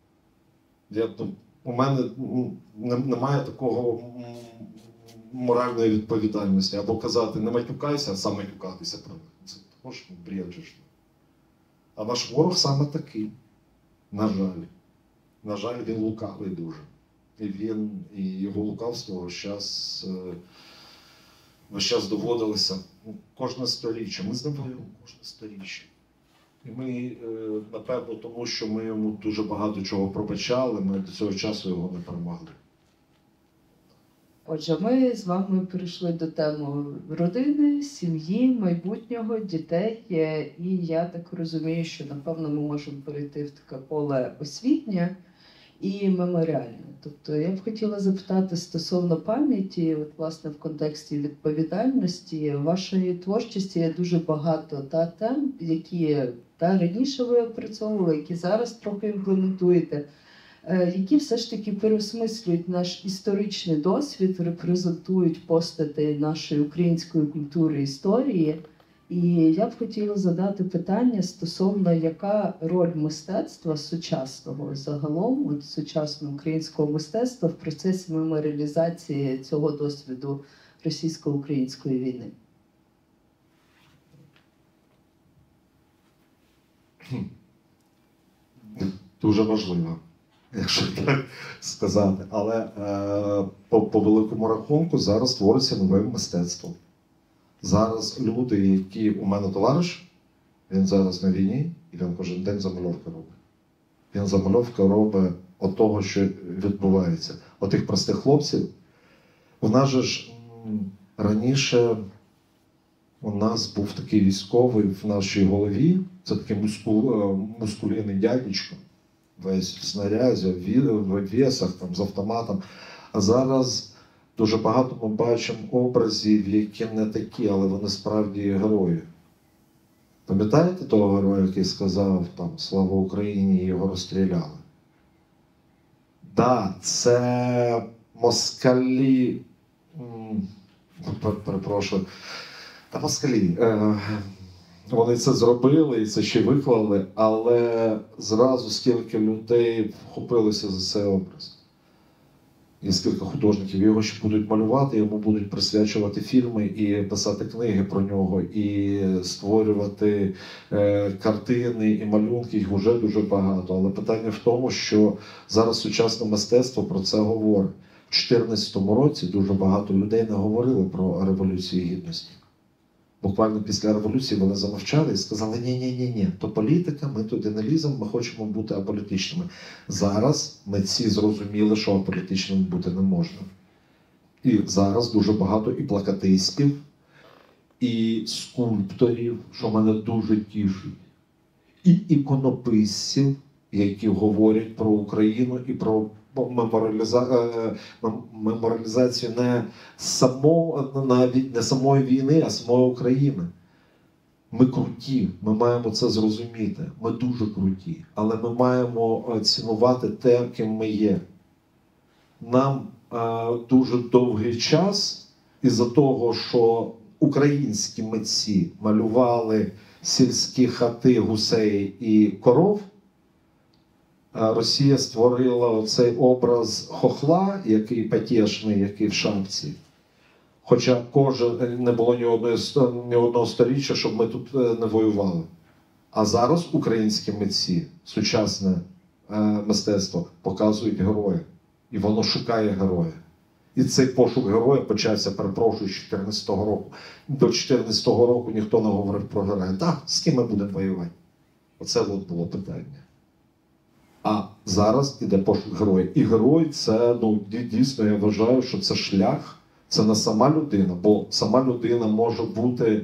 У мене немає такого моральної відповідальності, або казати не матюкайся, а сам матюкатися. Це також бред же. А наш ворог саме такий, на жаль. На жаль, він лукавий дуже. І його лукавство весь час доводилося кожне сторіччя. Ми з ним воюємо кожне сторіччя. І ми, напевно, тому що ми йому дуже багато чого пробачали, ми до цього часу його не перемогли. Отже, ми з вами перейшли до теми родини, сім'ї, майбутнього, дітей. І я так розумію, що, напевно, ми можемо перейти в таке поле освітнє і меморіальне. Тобто я б хотіла запитати стосовно пам'яті, от, власне, в контексті відповідальності, вашої творчості є дуже багато тем, які раніше ви опрацьовували, які зараз трохи імплементуєте, які все ж таки переосмислюють наш історичний досвід, репрезентують постати нашої української культури і історії. І я б хотіла задати питання стосовно, яка роль мистецтва сучасного загалом, от сучасного українського мистецтва в процесі меморіалізації цього досвіду російсько-української війни. Дуже важливо, якщо так сказати. Але по великому рахунку зараз твориться нове мистецтво. Зараз люди, які у мене товариш, він зараз на війні, і він кожен день замальовки робить. Він замальовки робить от того, що відбувається. Отих простих хлопців. У нас же ж раніше у нас був такий військовий в нашій голові, це такий мускулінний дядечко, весь в снарязі, в весах, там, з автоматом. А зараз дуже багато ми бачимо образів, які не такі, але вони справді герої. Пам'ятаєте того героя, який сказав там «Слава Україні» і його розстріляли? Так, це москалі, перепрошую, та москалі. Вони це зробили і це ще виклали, але зразу скільки людей вхопилися за цей образ. І скільки художників його ще будуть малювати, йому будуть присвячувати фільми і писати книги про нього, і створювати картини і малюнки, їх вже дуже багато. Але питання в тому, що зараз сучасне мистецтво про це говорить. 2014 році дуже багато людей не говорили про Революцію Гідності. Буквально після революції вони замовчали і сказали, ні, то політика, ми туди не ліземо, ми хочемо бути аполітичними. Зараз митці зрозуміли, що аполітичним бути не можна. І зараз дуже багато і плакатистів, і скульпторів, що мене дуже тішить, і іконописців, які говорять про Україну і про меморіалізацію навіть не самої війни, а самої України. Ми круті, ми маємо це зрозуміти. Ми дуже круті, але ми маємо цінувати те, ким ми є. Нам дуже довгий час із-за того, що українські митці малювали сільські хати, гусей і коров, Росія створила цей образ хохла, який потішний, який в шапці. Хоча не було ні одного сторіччя, щоб ми тут не воювали. А зараз українські митці, сучасне мистецтво, показують героя. І воно шукає героя. І цей пошук героя почався, перепрошую, з 2014 року. До 2014 року ніхто не говорив про героя. Так, з ким ми будемо воювати? Оце от було питання. А зараз іде пошук героя. І герой – це, дійсно, я вважаю, що це шлях, це не сама людина. Бо сама людина може бути,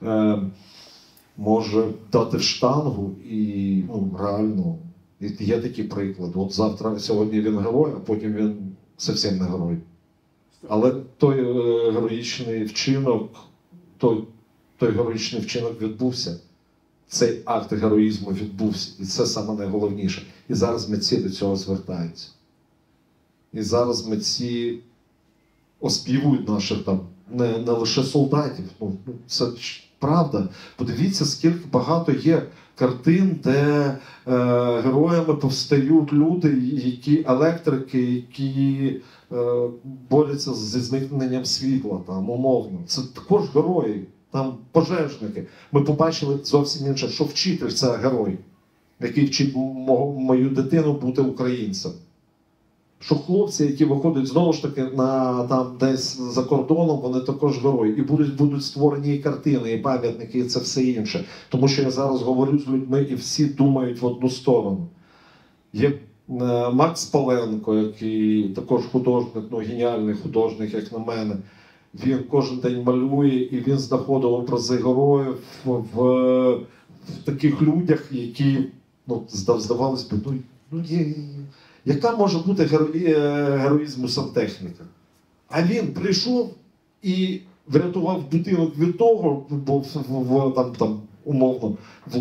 може дати в штангу і реально. І є такий приклад. От сьогодні він герой, а потім він зовсім не герой. Але той героїчний вчинок, той героїчний вчинок відбувся. Цей акт героїзму відбувся. І це саме найголовніше. І зараз митці до цього звертаються. І зараз митці оспівують наших там, не лише солдатів. Це правда. Подивіться, скільки багато є картин, де героями повстають люди, які електрики, які борються зі зникненням світла, там, умовно. Це також герої, там пожежники. Ми побачили зовсім інше, що вчитель – це герой, який вчить мою дитину бути українцем. Що хлопці, які виходять знову ж таки там десь за кордоном, вони також герої. І будуть створені і картини, і пам'ятники, і це все інше. Тому що я зараз говорю з людьми, і всі думають в одну сторону. Є Макс Паленко, який також художник, геніальний художник, як на мене. Він кожен день малює, і він знаходив образи героїв в таких людях, які, здавалось би, яка може бути героїзму сантехніка? А він прийшов і врятував будинок від того, бо там умовно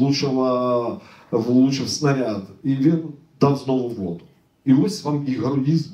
влучив снаряд. І він дав знову воду. І ось вам і героїзм.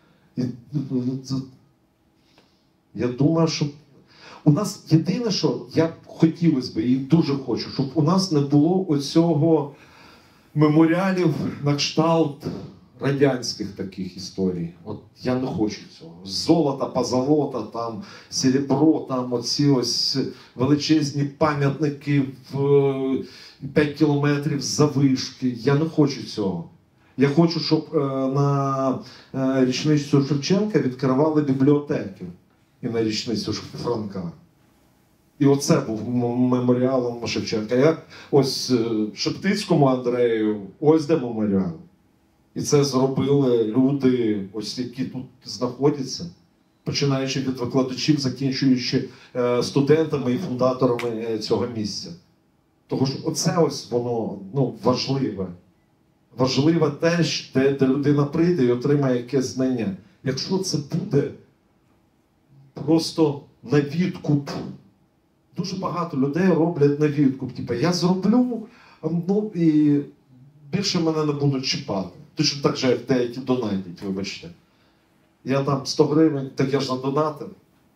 Я думаю, що у нас єдине, що я хотілося б, і дуже хочу, щоб у нас не було оцього меморіалів на кшталт радянських таких історій. От я не хочу цього. Золото, позолота, там, серебро, там оці ось величезні пам'ятники в 5 кілометрів заввишки. Я не хочу цього. Я хочу, щоб на річницю Шевченка відкривали бібліотеки. І на річницю Франка. І оце був меморіалом Шевченка. Як ось Шептицькому Андрею, ось де меморіал. І це зробили люди, ось які тут знаходяться, починаючи від викладачів, закінчуючи студентами і фундаторами цього місця. Тому що оце ось воно важливе. Важливе те, де людина прийде і отримає якесь знання. Якщо це буде просто на відкуп. Дуже багато людей роблять на відкуп. Типа, я зроблю, і більше мене не будуть чіпати. Точно так же, як деякі донатять, вибачте. Я там 100 гривень, так я ж надонатив.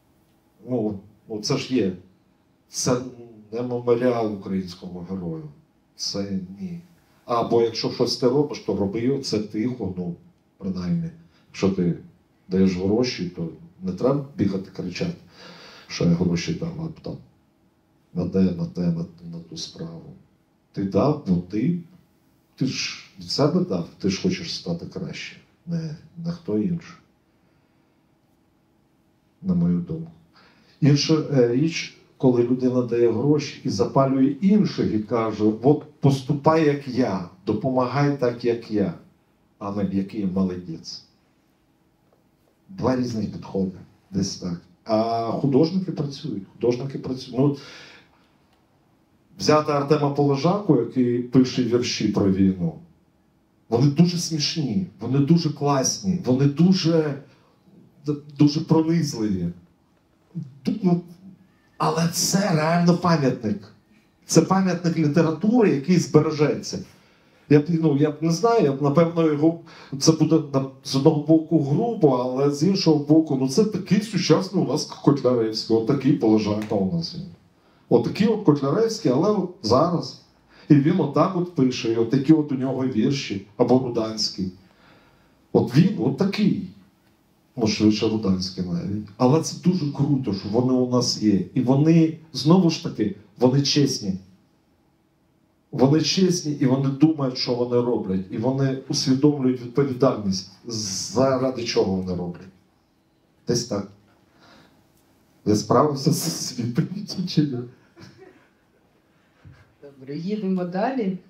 Це ж є. Це не меморіал українському герою. Це ні. Або якщо щось ти робиш, то роби це тихо, принаймні. Якщо ти даєш гроші, то не треба бігати, кричати, що я гроші дав, а там на ту справу. Ти дав, ти ж від себе дав, ти ж хочеш стати краще, не хто інший. на мою думку. Інша річ, коли людина дає гроші і запалює інших і каже, от поступай як я, допомагай так, як я, а не який молодець. Два різних підходи, десь так. А художники працюють. Ну, взяти Артема Полежаку, який пише вірші про війну, вони дуже смішні, вони дуже класні, вони дуже пронизливі. Ну, але це реально пам'ятник. Це пам'ятник літератури, який збережеться. Я б не знаю, напевно, його це буде з одного боку грубо, але з іншого боку, це такий сучасний у нас Котляревський, отакий Полежака у нас він. Отакий от Котляревський, але от зараз. І він отак от пише, і отакі от у нього вірші, або Руданський. От він отакий. Швидше Руданський навіть. Але це дуже круто, що вони у нас є. І вони, знову ж таки, вони чесні. Вони чесні і вони думають, що вони роблять. І вони усвідомлюють відповідальність, заради чого вони роблять. Десь так. Я справився з своїм відповіддю. Добре, їдемо далі.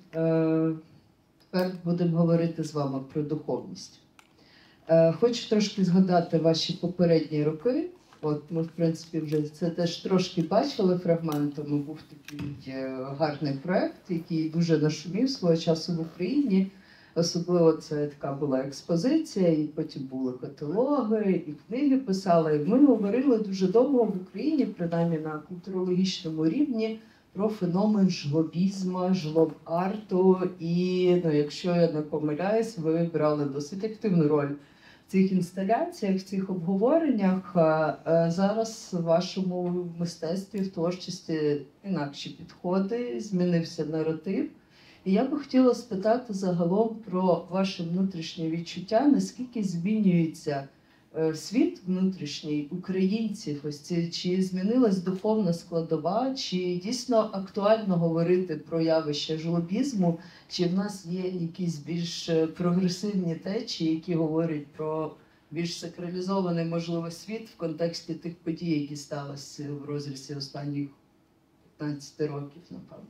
Тепер будемо говорити з вами про духовність. Хочу трошки згадати ваші попередні роки. От ми, в принципі, вже це теж трошки бачили фрагментами. Був такий гарний проєкт, який дуже нашумів свого часу в Україні. Особливо це така була експозиція, і потім були каталоги, і книги писали. І ми говорили дуже довго в Україні, принаймні на культурологічному рівні, про феномен жлобізму, жлоб-арту. І, якщо я не помиляюсь, ви брали досить активну роль в цих інсталяціях, в цих обговореннях. Зараз в вашому мистецтві, в творчості інакші підходи, змінився наратив. І я би хотіла спитати загалом про ваше внутрішнє відчуття, наскільки змінюється світ внутрішній українців, чи змінилась духовна складова, чи дійсно актуально говорити про явище жлобізму, чи в нас є якісь більш прогресивні течії, які говорять про більш сакралізований, можливо, світ в контексті тих подій, які сталися в розрізі останніх 15 років, напевно.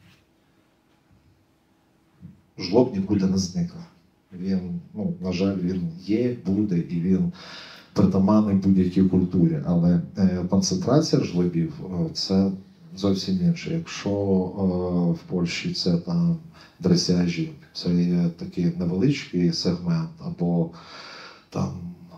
Жлоб нікуди не зникне. Він, на жаль, він є, буде, і він притаманний будь-якій культурі. Але концентрація жлобів – це зовсім інше. Якщо в Польщі це там дресяжі, це є такий невеличкий сегмент, або там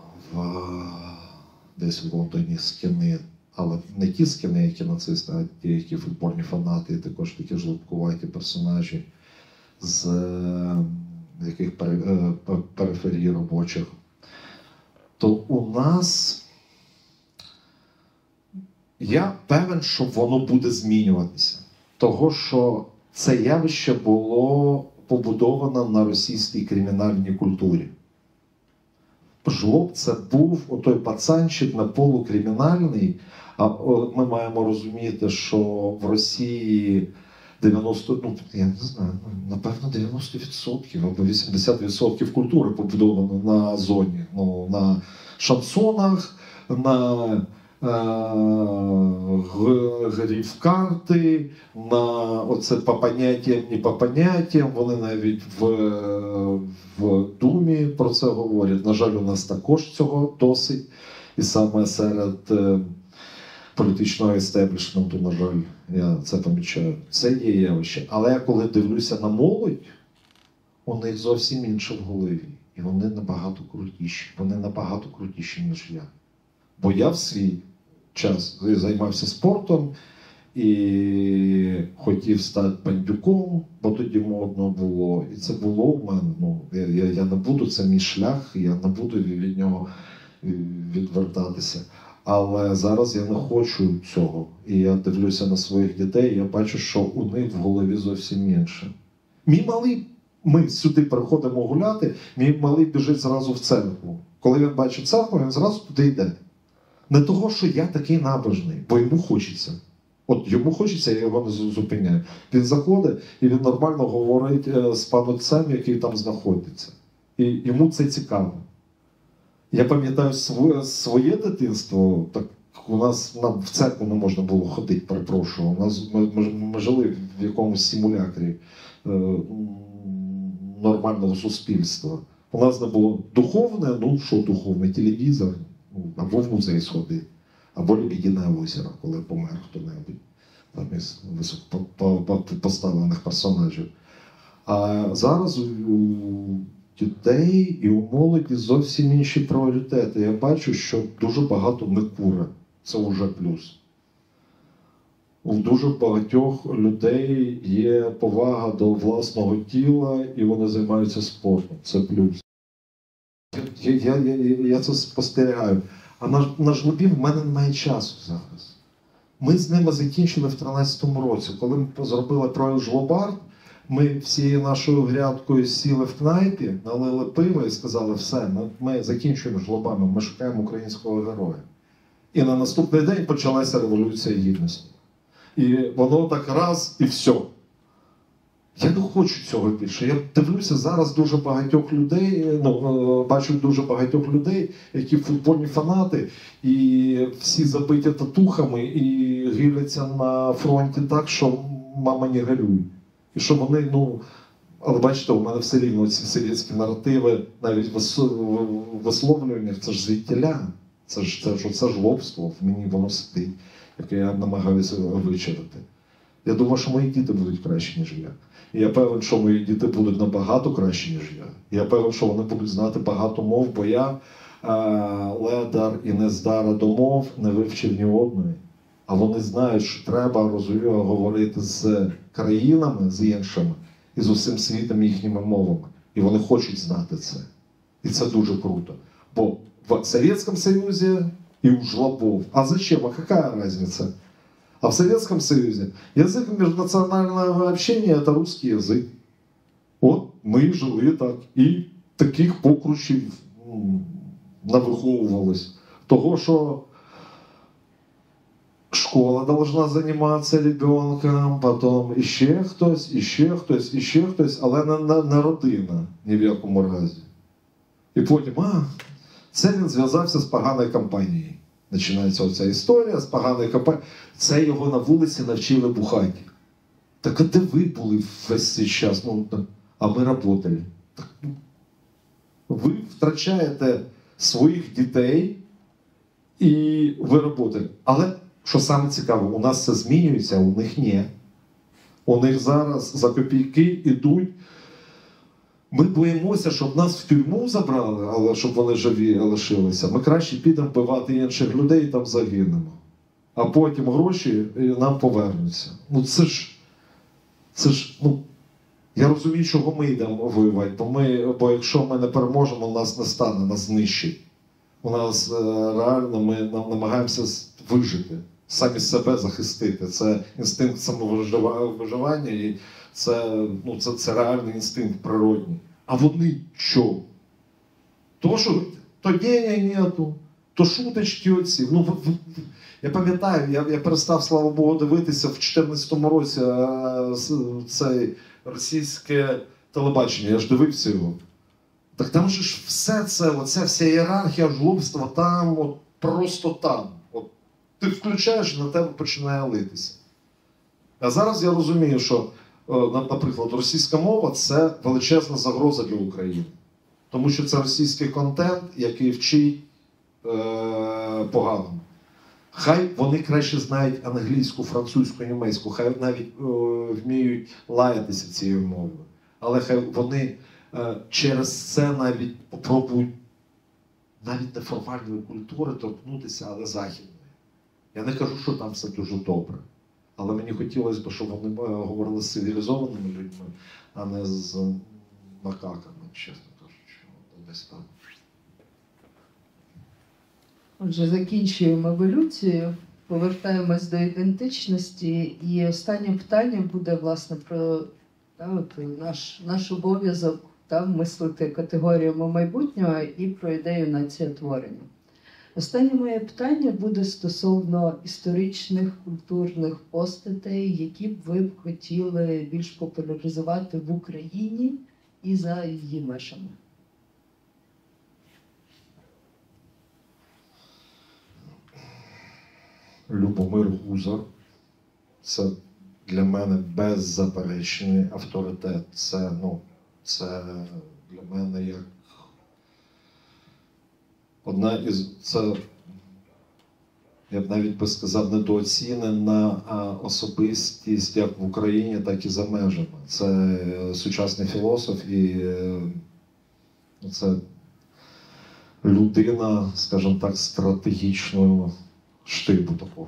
десь в Лондоні скіни, але не ті скіни, які нацисти, а ті, які футбольні фанати, і також такі жлобкуваті персонажі з яких периферій робочих, то у нас, я певен, що воно буде змінюватися. Того, що це явище було побудовано на російській кримінальній культурі. Жлоб – це був отой пацанчик на полукримінальний, а ми маємо розуміти, що в Росії 90, я не знаю, напевно 90% або 80% культури побудовано на зоні, на шансонах, на грі в карти, на оце по поняттям, не по поняттям, вони навіть в Думі про це говорять. На жаль, у нас також цього досить, і саме серед політичного естеблішменту, на жаль, я це помічаю. Це є явище. Але я коли дивлюся на молодь, у них зовсім інше в голові. І вони набагато крутіші. Вони набагато крутіші, ніж я. Бо я в свій час займався спортом і хотів стати бандюком, бо тоді модно було. І це було в мене. Я не буду, це мій шлях, я не буду від нього відвертатися. Але зараз я не хочу цього. І я дивлюся на своїх дітей, і я бачу, що у них в голові зовсім інше. Мій малий, ми сюди приходимо гуляти, мій малий біжить зразу в церкву. Коли він бачить церкву, він зразу туди йде. Не того, що я такий набожний, бо йому хочеться. От йому хочеться, я його не зупиняю. Він заходить і він нормально говорить з панотцем, який там знаходиться. І йому це цікаво. Я пам'ятаю своє дитинство, так у нас нам в церкву не можна було ходити, перепрошую. У нас ми жили в якомусь симулякрі нормального суспільства. У нас не було духовне, ну що духовне, телевізор, або в музей сходити, або Лебедине озеро, коли помер хто-небудь там із високопоставлених персонажів. А зараз у дітей і у молоді зовсім інші пріоритети. Я бачу, що дуже багато не курить. Це вже плюс. У дуже багатьох людей є повага до власного тіла, і вони займаються спортом. Це плюс. Я це спостерігаю. А на жлобів в мене немає часу зараз. Ми з ними закінчили в 2013 році. Коли ми зробили проект «Жлобард», ми всією нашою грядкою сіли в кнайпі, налили пиво і сказали, все, ми закінчуємо жлобами, ми шукаємо українського героя. І на наступний день почалася Революція Гідності. І воно так раз і все. Я не хочу цього більше. Я дивлюся зараз дуже багатьох людей, бачу дуже багатьох людей, які футбольні фанати, і всі забиті татухами, і гиляться на фронті так, що мама не горює. І що вони, але бачите, у мене все рівно ці совєтські наративи, навіть в висловлюваннях, це ж звідтіля, це ж жлобство, в мені воно сидить, яке я намагаюся вичерпати. Я думаю, що мої діти будуть кращі, ніж я. І я певен, що мої діти будуть набагато кращі, ніж я. Я певен, що вони будуть знати багато мов, бо я ледар і нездара до мов не вивчив ні одної. А вони знають, що треба говорити з країнами, з іншими, і з усім світом їхніми мовами. І вони хочуть знати це. І це дуже круто. Бо в Советском Союзе и у жлобов. А зачем? А какая разница? А в Советском Союзе язык межнационального общения – это русский язык. От ми жили так. І таких покручів навиховувалось. Того, що школа должна займатися ребенком, потім іще хтось, але не родина ні в якому разі. І потім, це він зв'язався з поганою компанією. Починається оця історія з поганою компанією. Це його на вулиці навчили бухати. Так а де ви були весь цей час? А ми працювали. Ви втрачаєте своїх дітей і ви працюєте. Але, що саме цікаве, у нас це змінюється, а у них ні. У них зараз за копійки йдуть. Ми боїмося, щоб нас в тюрму забрали, але щоб вони живі лишилися. Ми краще підемо вбивати інших людей і там загинемо. А потім гроші нам повернуться. Я розумію, чого ми йдемо воювати. Бо якщо ми не переможемо, нас не стане, нас знищить. У нас реально ми намагаємося вижити, самі себе захистити. Це інстинкт самовиживання і це реальний інстинкт природній. А вони що? То денег нету, то шуточки оці. Я пам'ятаю, я перестав, слава Богу, дивитися в 2014 році це російське телебачення. Я ж дивився його. Так там же ж все це, оця вся ієрархія жлобства там, просто там. Ти включаєш, на тебе починає литися. А зараз я розумію, що, наприклад, російська мова – це величезна загроза для України. Тому що це російський контент, який вчить поганому. Хай вони краще знають англійську, французьку, німецьку, хай навіть вміють лаятися цією мовою. Але хай вони через це навіть попробують навіть неформальної культури торкнутися, але західної. Я не кажу, що там все дуже добре. Але мені хотілося б, щоб вони говорили з цивілізованими людьми, а не з макаками, чесно кажучи. Десь так. Отже, закінчуємо еволюцію, повертаємось до ідентичності. І останнє питання буде, власне, про наш обов'язок мислити категоріями майбутнього і про ідею націотворення. Останнє моє питання буде стосовно історичних, культурних постатей, які б ви б хотіли більш популяризувати в Україні і за її межами. Любомир Гузар. Це для мене беззаперечний авторитет. Це для мене як одна із, це, я б навіть би сказав, недооцінена особистість як в Україні, так і за межами. Це сучасний філософ і це людина, скажімо так, стратегічного штибу такого.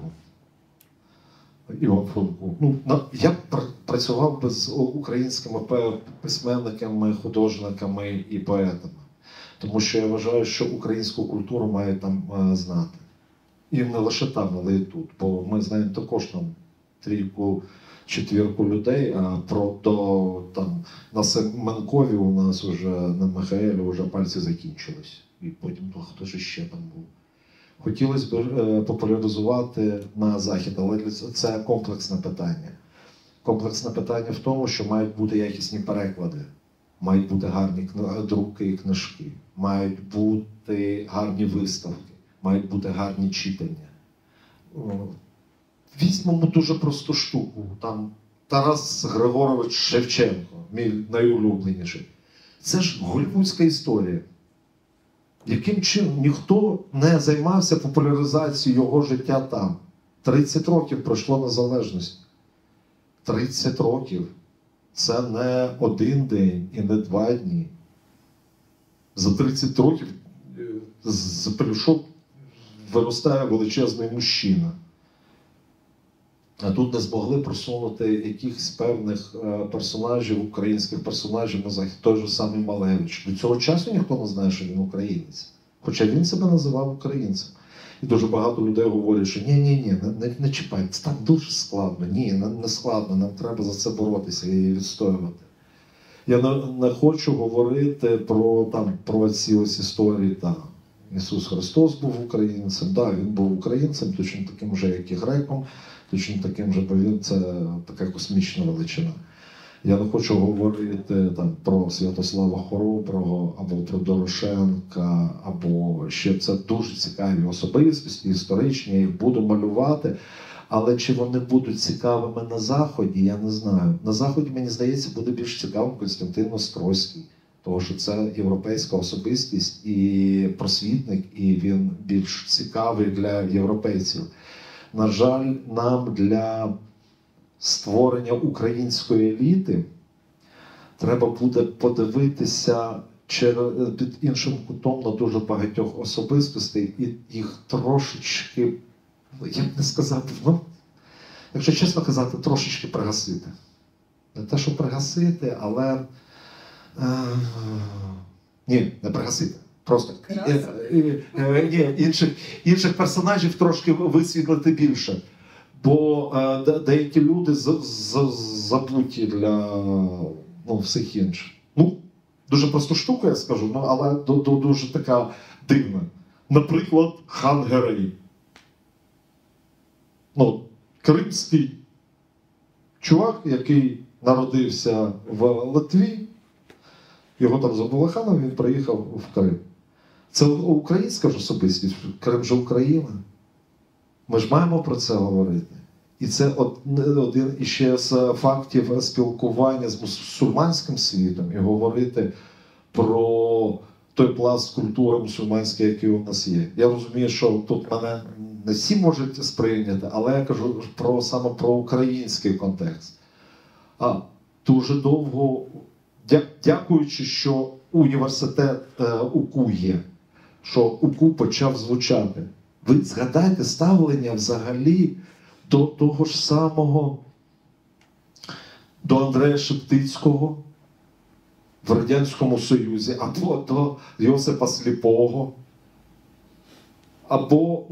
Іван Франко. Я б працював би з українськими письменниками, художниками і поетами. Тому що я вважаю, що українську культуру мають там знати. І не лише там, але і тут. Бо ми знаємо також там трійку-четвірку людей, а на Семенкові у нас вже, на Михаелі вже пальці закінчились. І потім хто ж ще там був. Хотілося б популяризувати на Захід, але це комплексне питання. Комплексне питання в тому, що мають бути якісні переклади, мають бути гарні друки і книжки, мають бути гарні виставки, мають бути гарні читання. Візьмемо дуже просту штуку. Там Тарас Григорович Шевченко, мій найулюбленіший. Це ж голлівудська історія. Яким чином ніхто не займався популяризацією його життя там? 30 років пройшло незалежність. 30 років. Це не один день і не 2 дні. За 30 років з пелюшок виростає величезний мужчина. А тут не змогли просунути якихось певних персонажів, українських персонажів на захід. Той же самий Малевич. До цього часу ніхто не знає, що він українець. Хоча він себе називав українцем. І дуже багато людей говорять, що ні, не чіпайте, це так дуже складно. Ні, не складно, нам треба за це боротися і відстоювати. Я не хочу говорити про ці ось історії. Ісус Христос був українцем, він був українцем, точно таким же, як і греком, точно таким же, бо він це така космічна величина. Я не хочу говорити про Святослава Хороброго, або про Дорошенка, або ще це дуже цікаві особистості, історичні, я їх буду малювати. Але чи вони будуть цікавими на Заході, я не знаю. На Заході, мені здається, буде більш цікавим Костянтин Острозький. Тому що це європейська особистість і просвітник, і він більш цікавий для європейців. На жаль, нам для створення української еліти треба буде подивитися під іншим кутом на дуже багатьох особистостей і їх трошечки, я б не сказав, якщо чесно казати, трошечки пригасити. Не те, що пригасити, але ні, не пригасити. Просто інших персонажів трошки висвітлити більше. Бо деякі люди забуті для всіх інших. Дуже просту штуку, я скажу, але дуже така дивна. Наприклад, хан Герей. Кримський чувак, який народився в Литві, його там забули ханом, він приїхав в Крим. Це українська ж особистість, Крим же Україна. Ми ж маємо про це говорити. І це один іще з фактів спілкування з мусульманським світом і говорити про той пласт культури мусульманської, який у нас є. Я розумію, що тут мене не всі можуть сприйняти, але я кажу саме про український контекст. Дуже довго, дякуючи, що університет УКУ є, що УКУ почав звучати. Ви згадайте ставлення взагалі до того ж самого, до Андрея Шептицького в Радянському Союзі, або до Йосипа Сліпого, або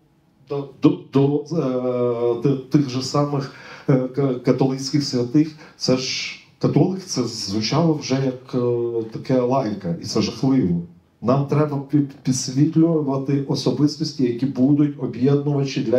до тих же самих католицьких святих. Це ж католик, це звучало вже як таке лайка, і це жахливо. Нам треба підсвітлювати особистості, які будуть об'єднуючі для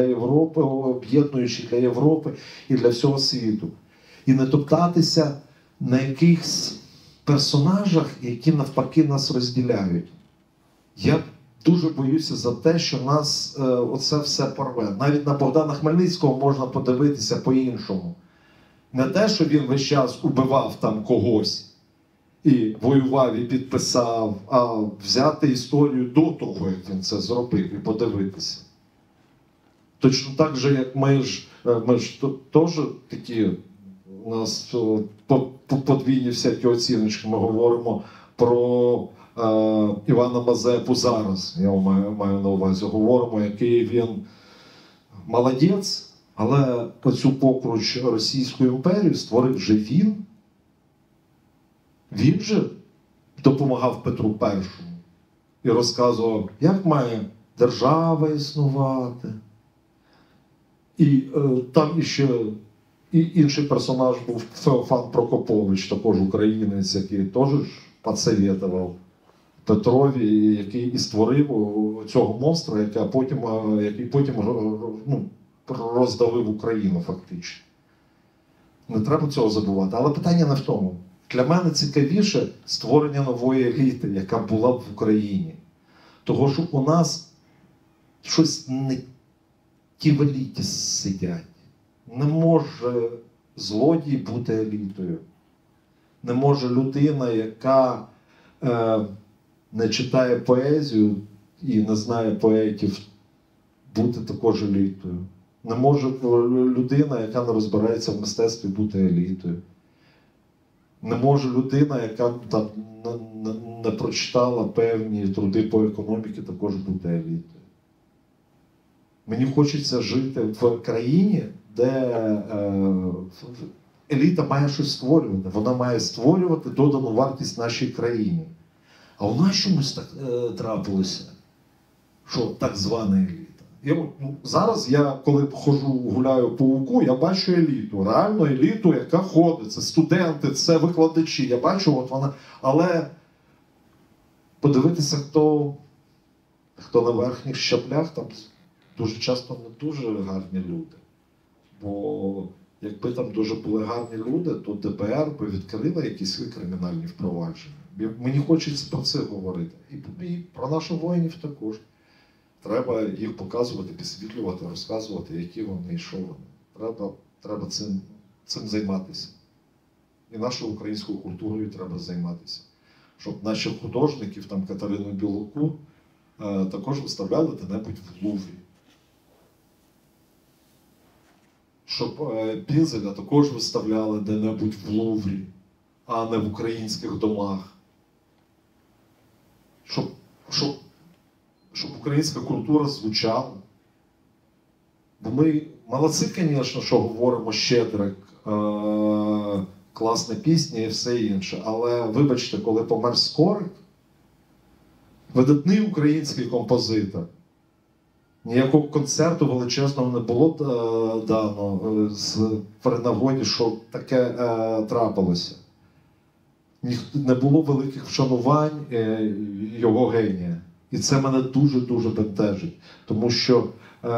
Європи і для всього світу. І не топтатися на якихось персонажах, які навпаки нас розділяють. Я дуже боюся за те, що нас оце все порве. Навіть на Богдана Хмельницького можна подивитися по-іншому. Не те, що він весь час убивав там когось і воював, і підписав, а взяти історію до того, як він це зробив, і подивитися. Точно так же, як ми ж теж такі, у нас подвійні всякі оціночки, ми говоримо про Івана Мазепу зараз, я маю на увазі, говоримо, який він молодець, але оцю покруч Російську імперію створив вже він. Він же допомагав Петру І і розказував, як має держава існувати. І там іще інший персонаж був Феофан Прокопович, також українець, який теж посоветував Петрові, який і створив цього монстра, який потім роздавив Україну фактично. Не треба цього забувати. Але питання не в тому. Для мене цікавіше створення нової еліти, яка була б в Україні. Того, що у нас щось не ті в еліті сидять. Не може злодій бути елітою. Не може людина, яка не читає поезію і не знає поетів, бути також елітою. Не може людина, яка не розбирається в мистецтві, бути елітою. Не може людина, яка там не прочитала певні труди по економіці, також бути елітою. Мені хочеться жити в країні, де еліта має щось створювати. Вона має створювати додану вартість нашій країні. А у нас чомусь так трапилося, що так звана еліта. Зараз я, коли гуляю по УКУ, я бачу еліту. Реально еліту, яка ходить. Це студенти, це викладачі. Я бачу, от вона. Але подивитися, хто на верхніх щаблях, там дуже часто не дуже гарні люди. Бо якби там дуже були гарні люди, то ДБР би відкрила якісь кримінальні впровадження. Мені хочеться про це говорити. І про наших воїнів також. Треба їх показувати, підсвітлювати, розказувати, які вони і що вони. Треба цим займатися. І нашою українською культурою треба займатися. Щоб наших художників, там Катерину Білоку, також виставляли де-небудь в Луврі. Щоб Пінзеля також виставляли де-небудь в Луврі, а не в українських домах. Щоб українська культура звучала. Бо ми молодці, звісно, що говоримо Щедрик, класна пісня і все інше. Але, вибачте, коли помер Скорик, видатний український композитор, ніякого концерту величезного не було дано при нагоді, що таке трапилося. Не було великих вшанувань його генія. І це мене дуже-дуже бентежить. Тому що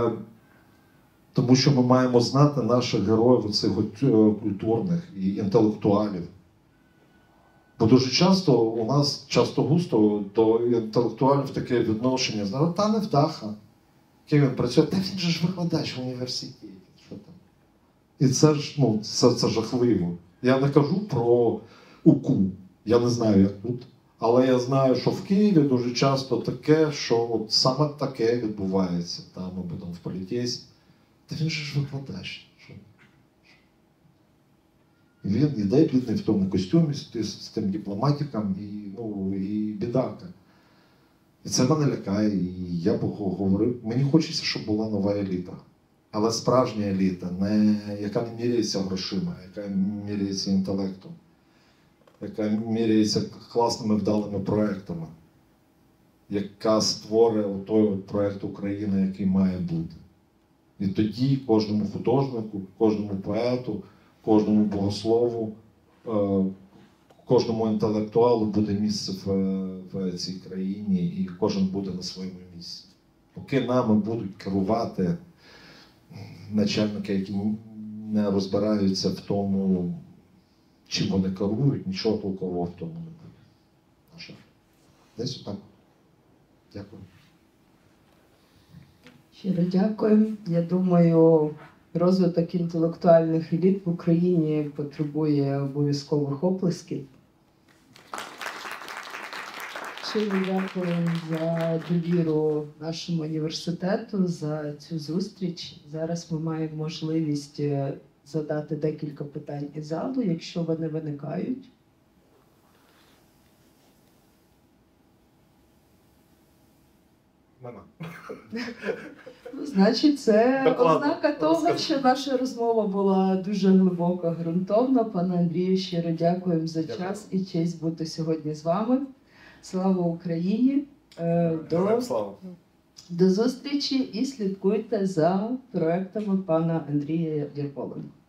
ми маємо знати наших героїв, оцих культурних і інтелектуалів. Бо дуже часто у нас, часто-густо, до інтелектуалів таке відношення, та невдаха. Який він працює, та він же ж викладач в університеті. Що там? І це ж, це жахливо. Я не кажу про УКУ, я не знаю, як тут. Але я знаю, що в Києві дуже часто таке, що от саме таке відбувається. Там ми будемо в політесі. Та він же ж викладач. Що? І він іде бідний в тому костюмі з тим дипломатиком і бідака. І це мене лякає, і я б говорив, мені хочеться, щоб була нова еліта. Але справжня еліта, яка не міряється грошима, яка міряється інтелектом, яка міряється класними вдалими проектами, яка створює той проект України, який має бути. І тоді кожному художнику, кожному поету, кожному богослову, кожному інтелектуалу буде місце в цій країні, і кожен буде на своєму місці. Поки нами будуть керувати начальники, які не розбираються в тому, чим вони керують, нічого толкового в тому не буде. На жаль. Десь отак. Дякую. Щиро дякую. Я думаю, розвиток інтелектуальних еліт в Україні потребує обов'язкових оплесків. Щиро дякую за довіру нашому університету, за цю зустріч. Зараз ми маємо можливість задати декілька питань із залу, якщо вони виникають. Ну, значить, це ознака того, що наша розмова була дуже глибока, ґрунтовна. Пане Андрію, щиро дякуємо за час і честь бути сьогодні з вами. Слава Україні! До зустрічі і слідкуйте за проектами пана Андрія Ярмоленка.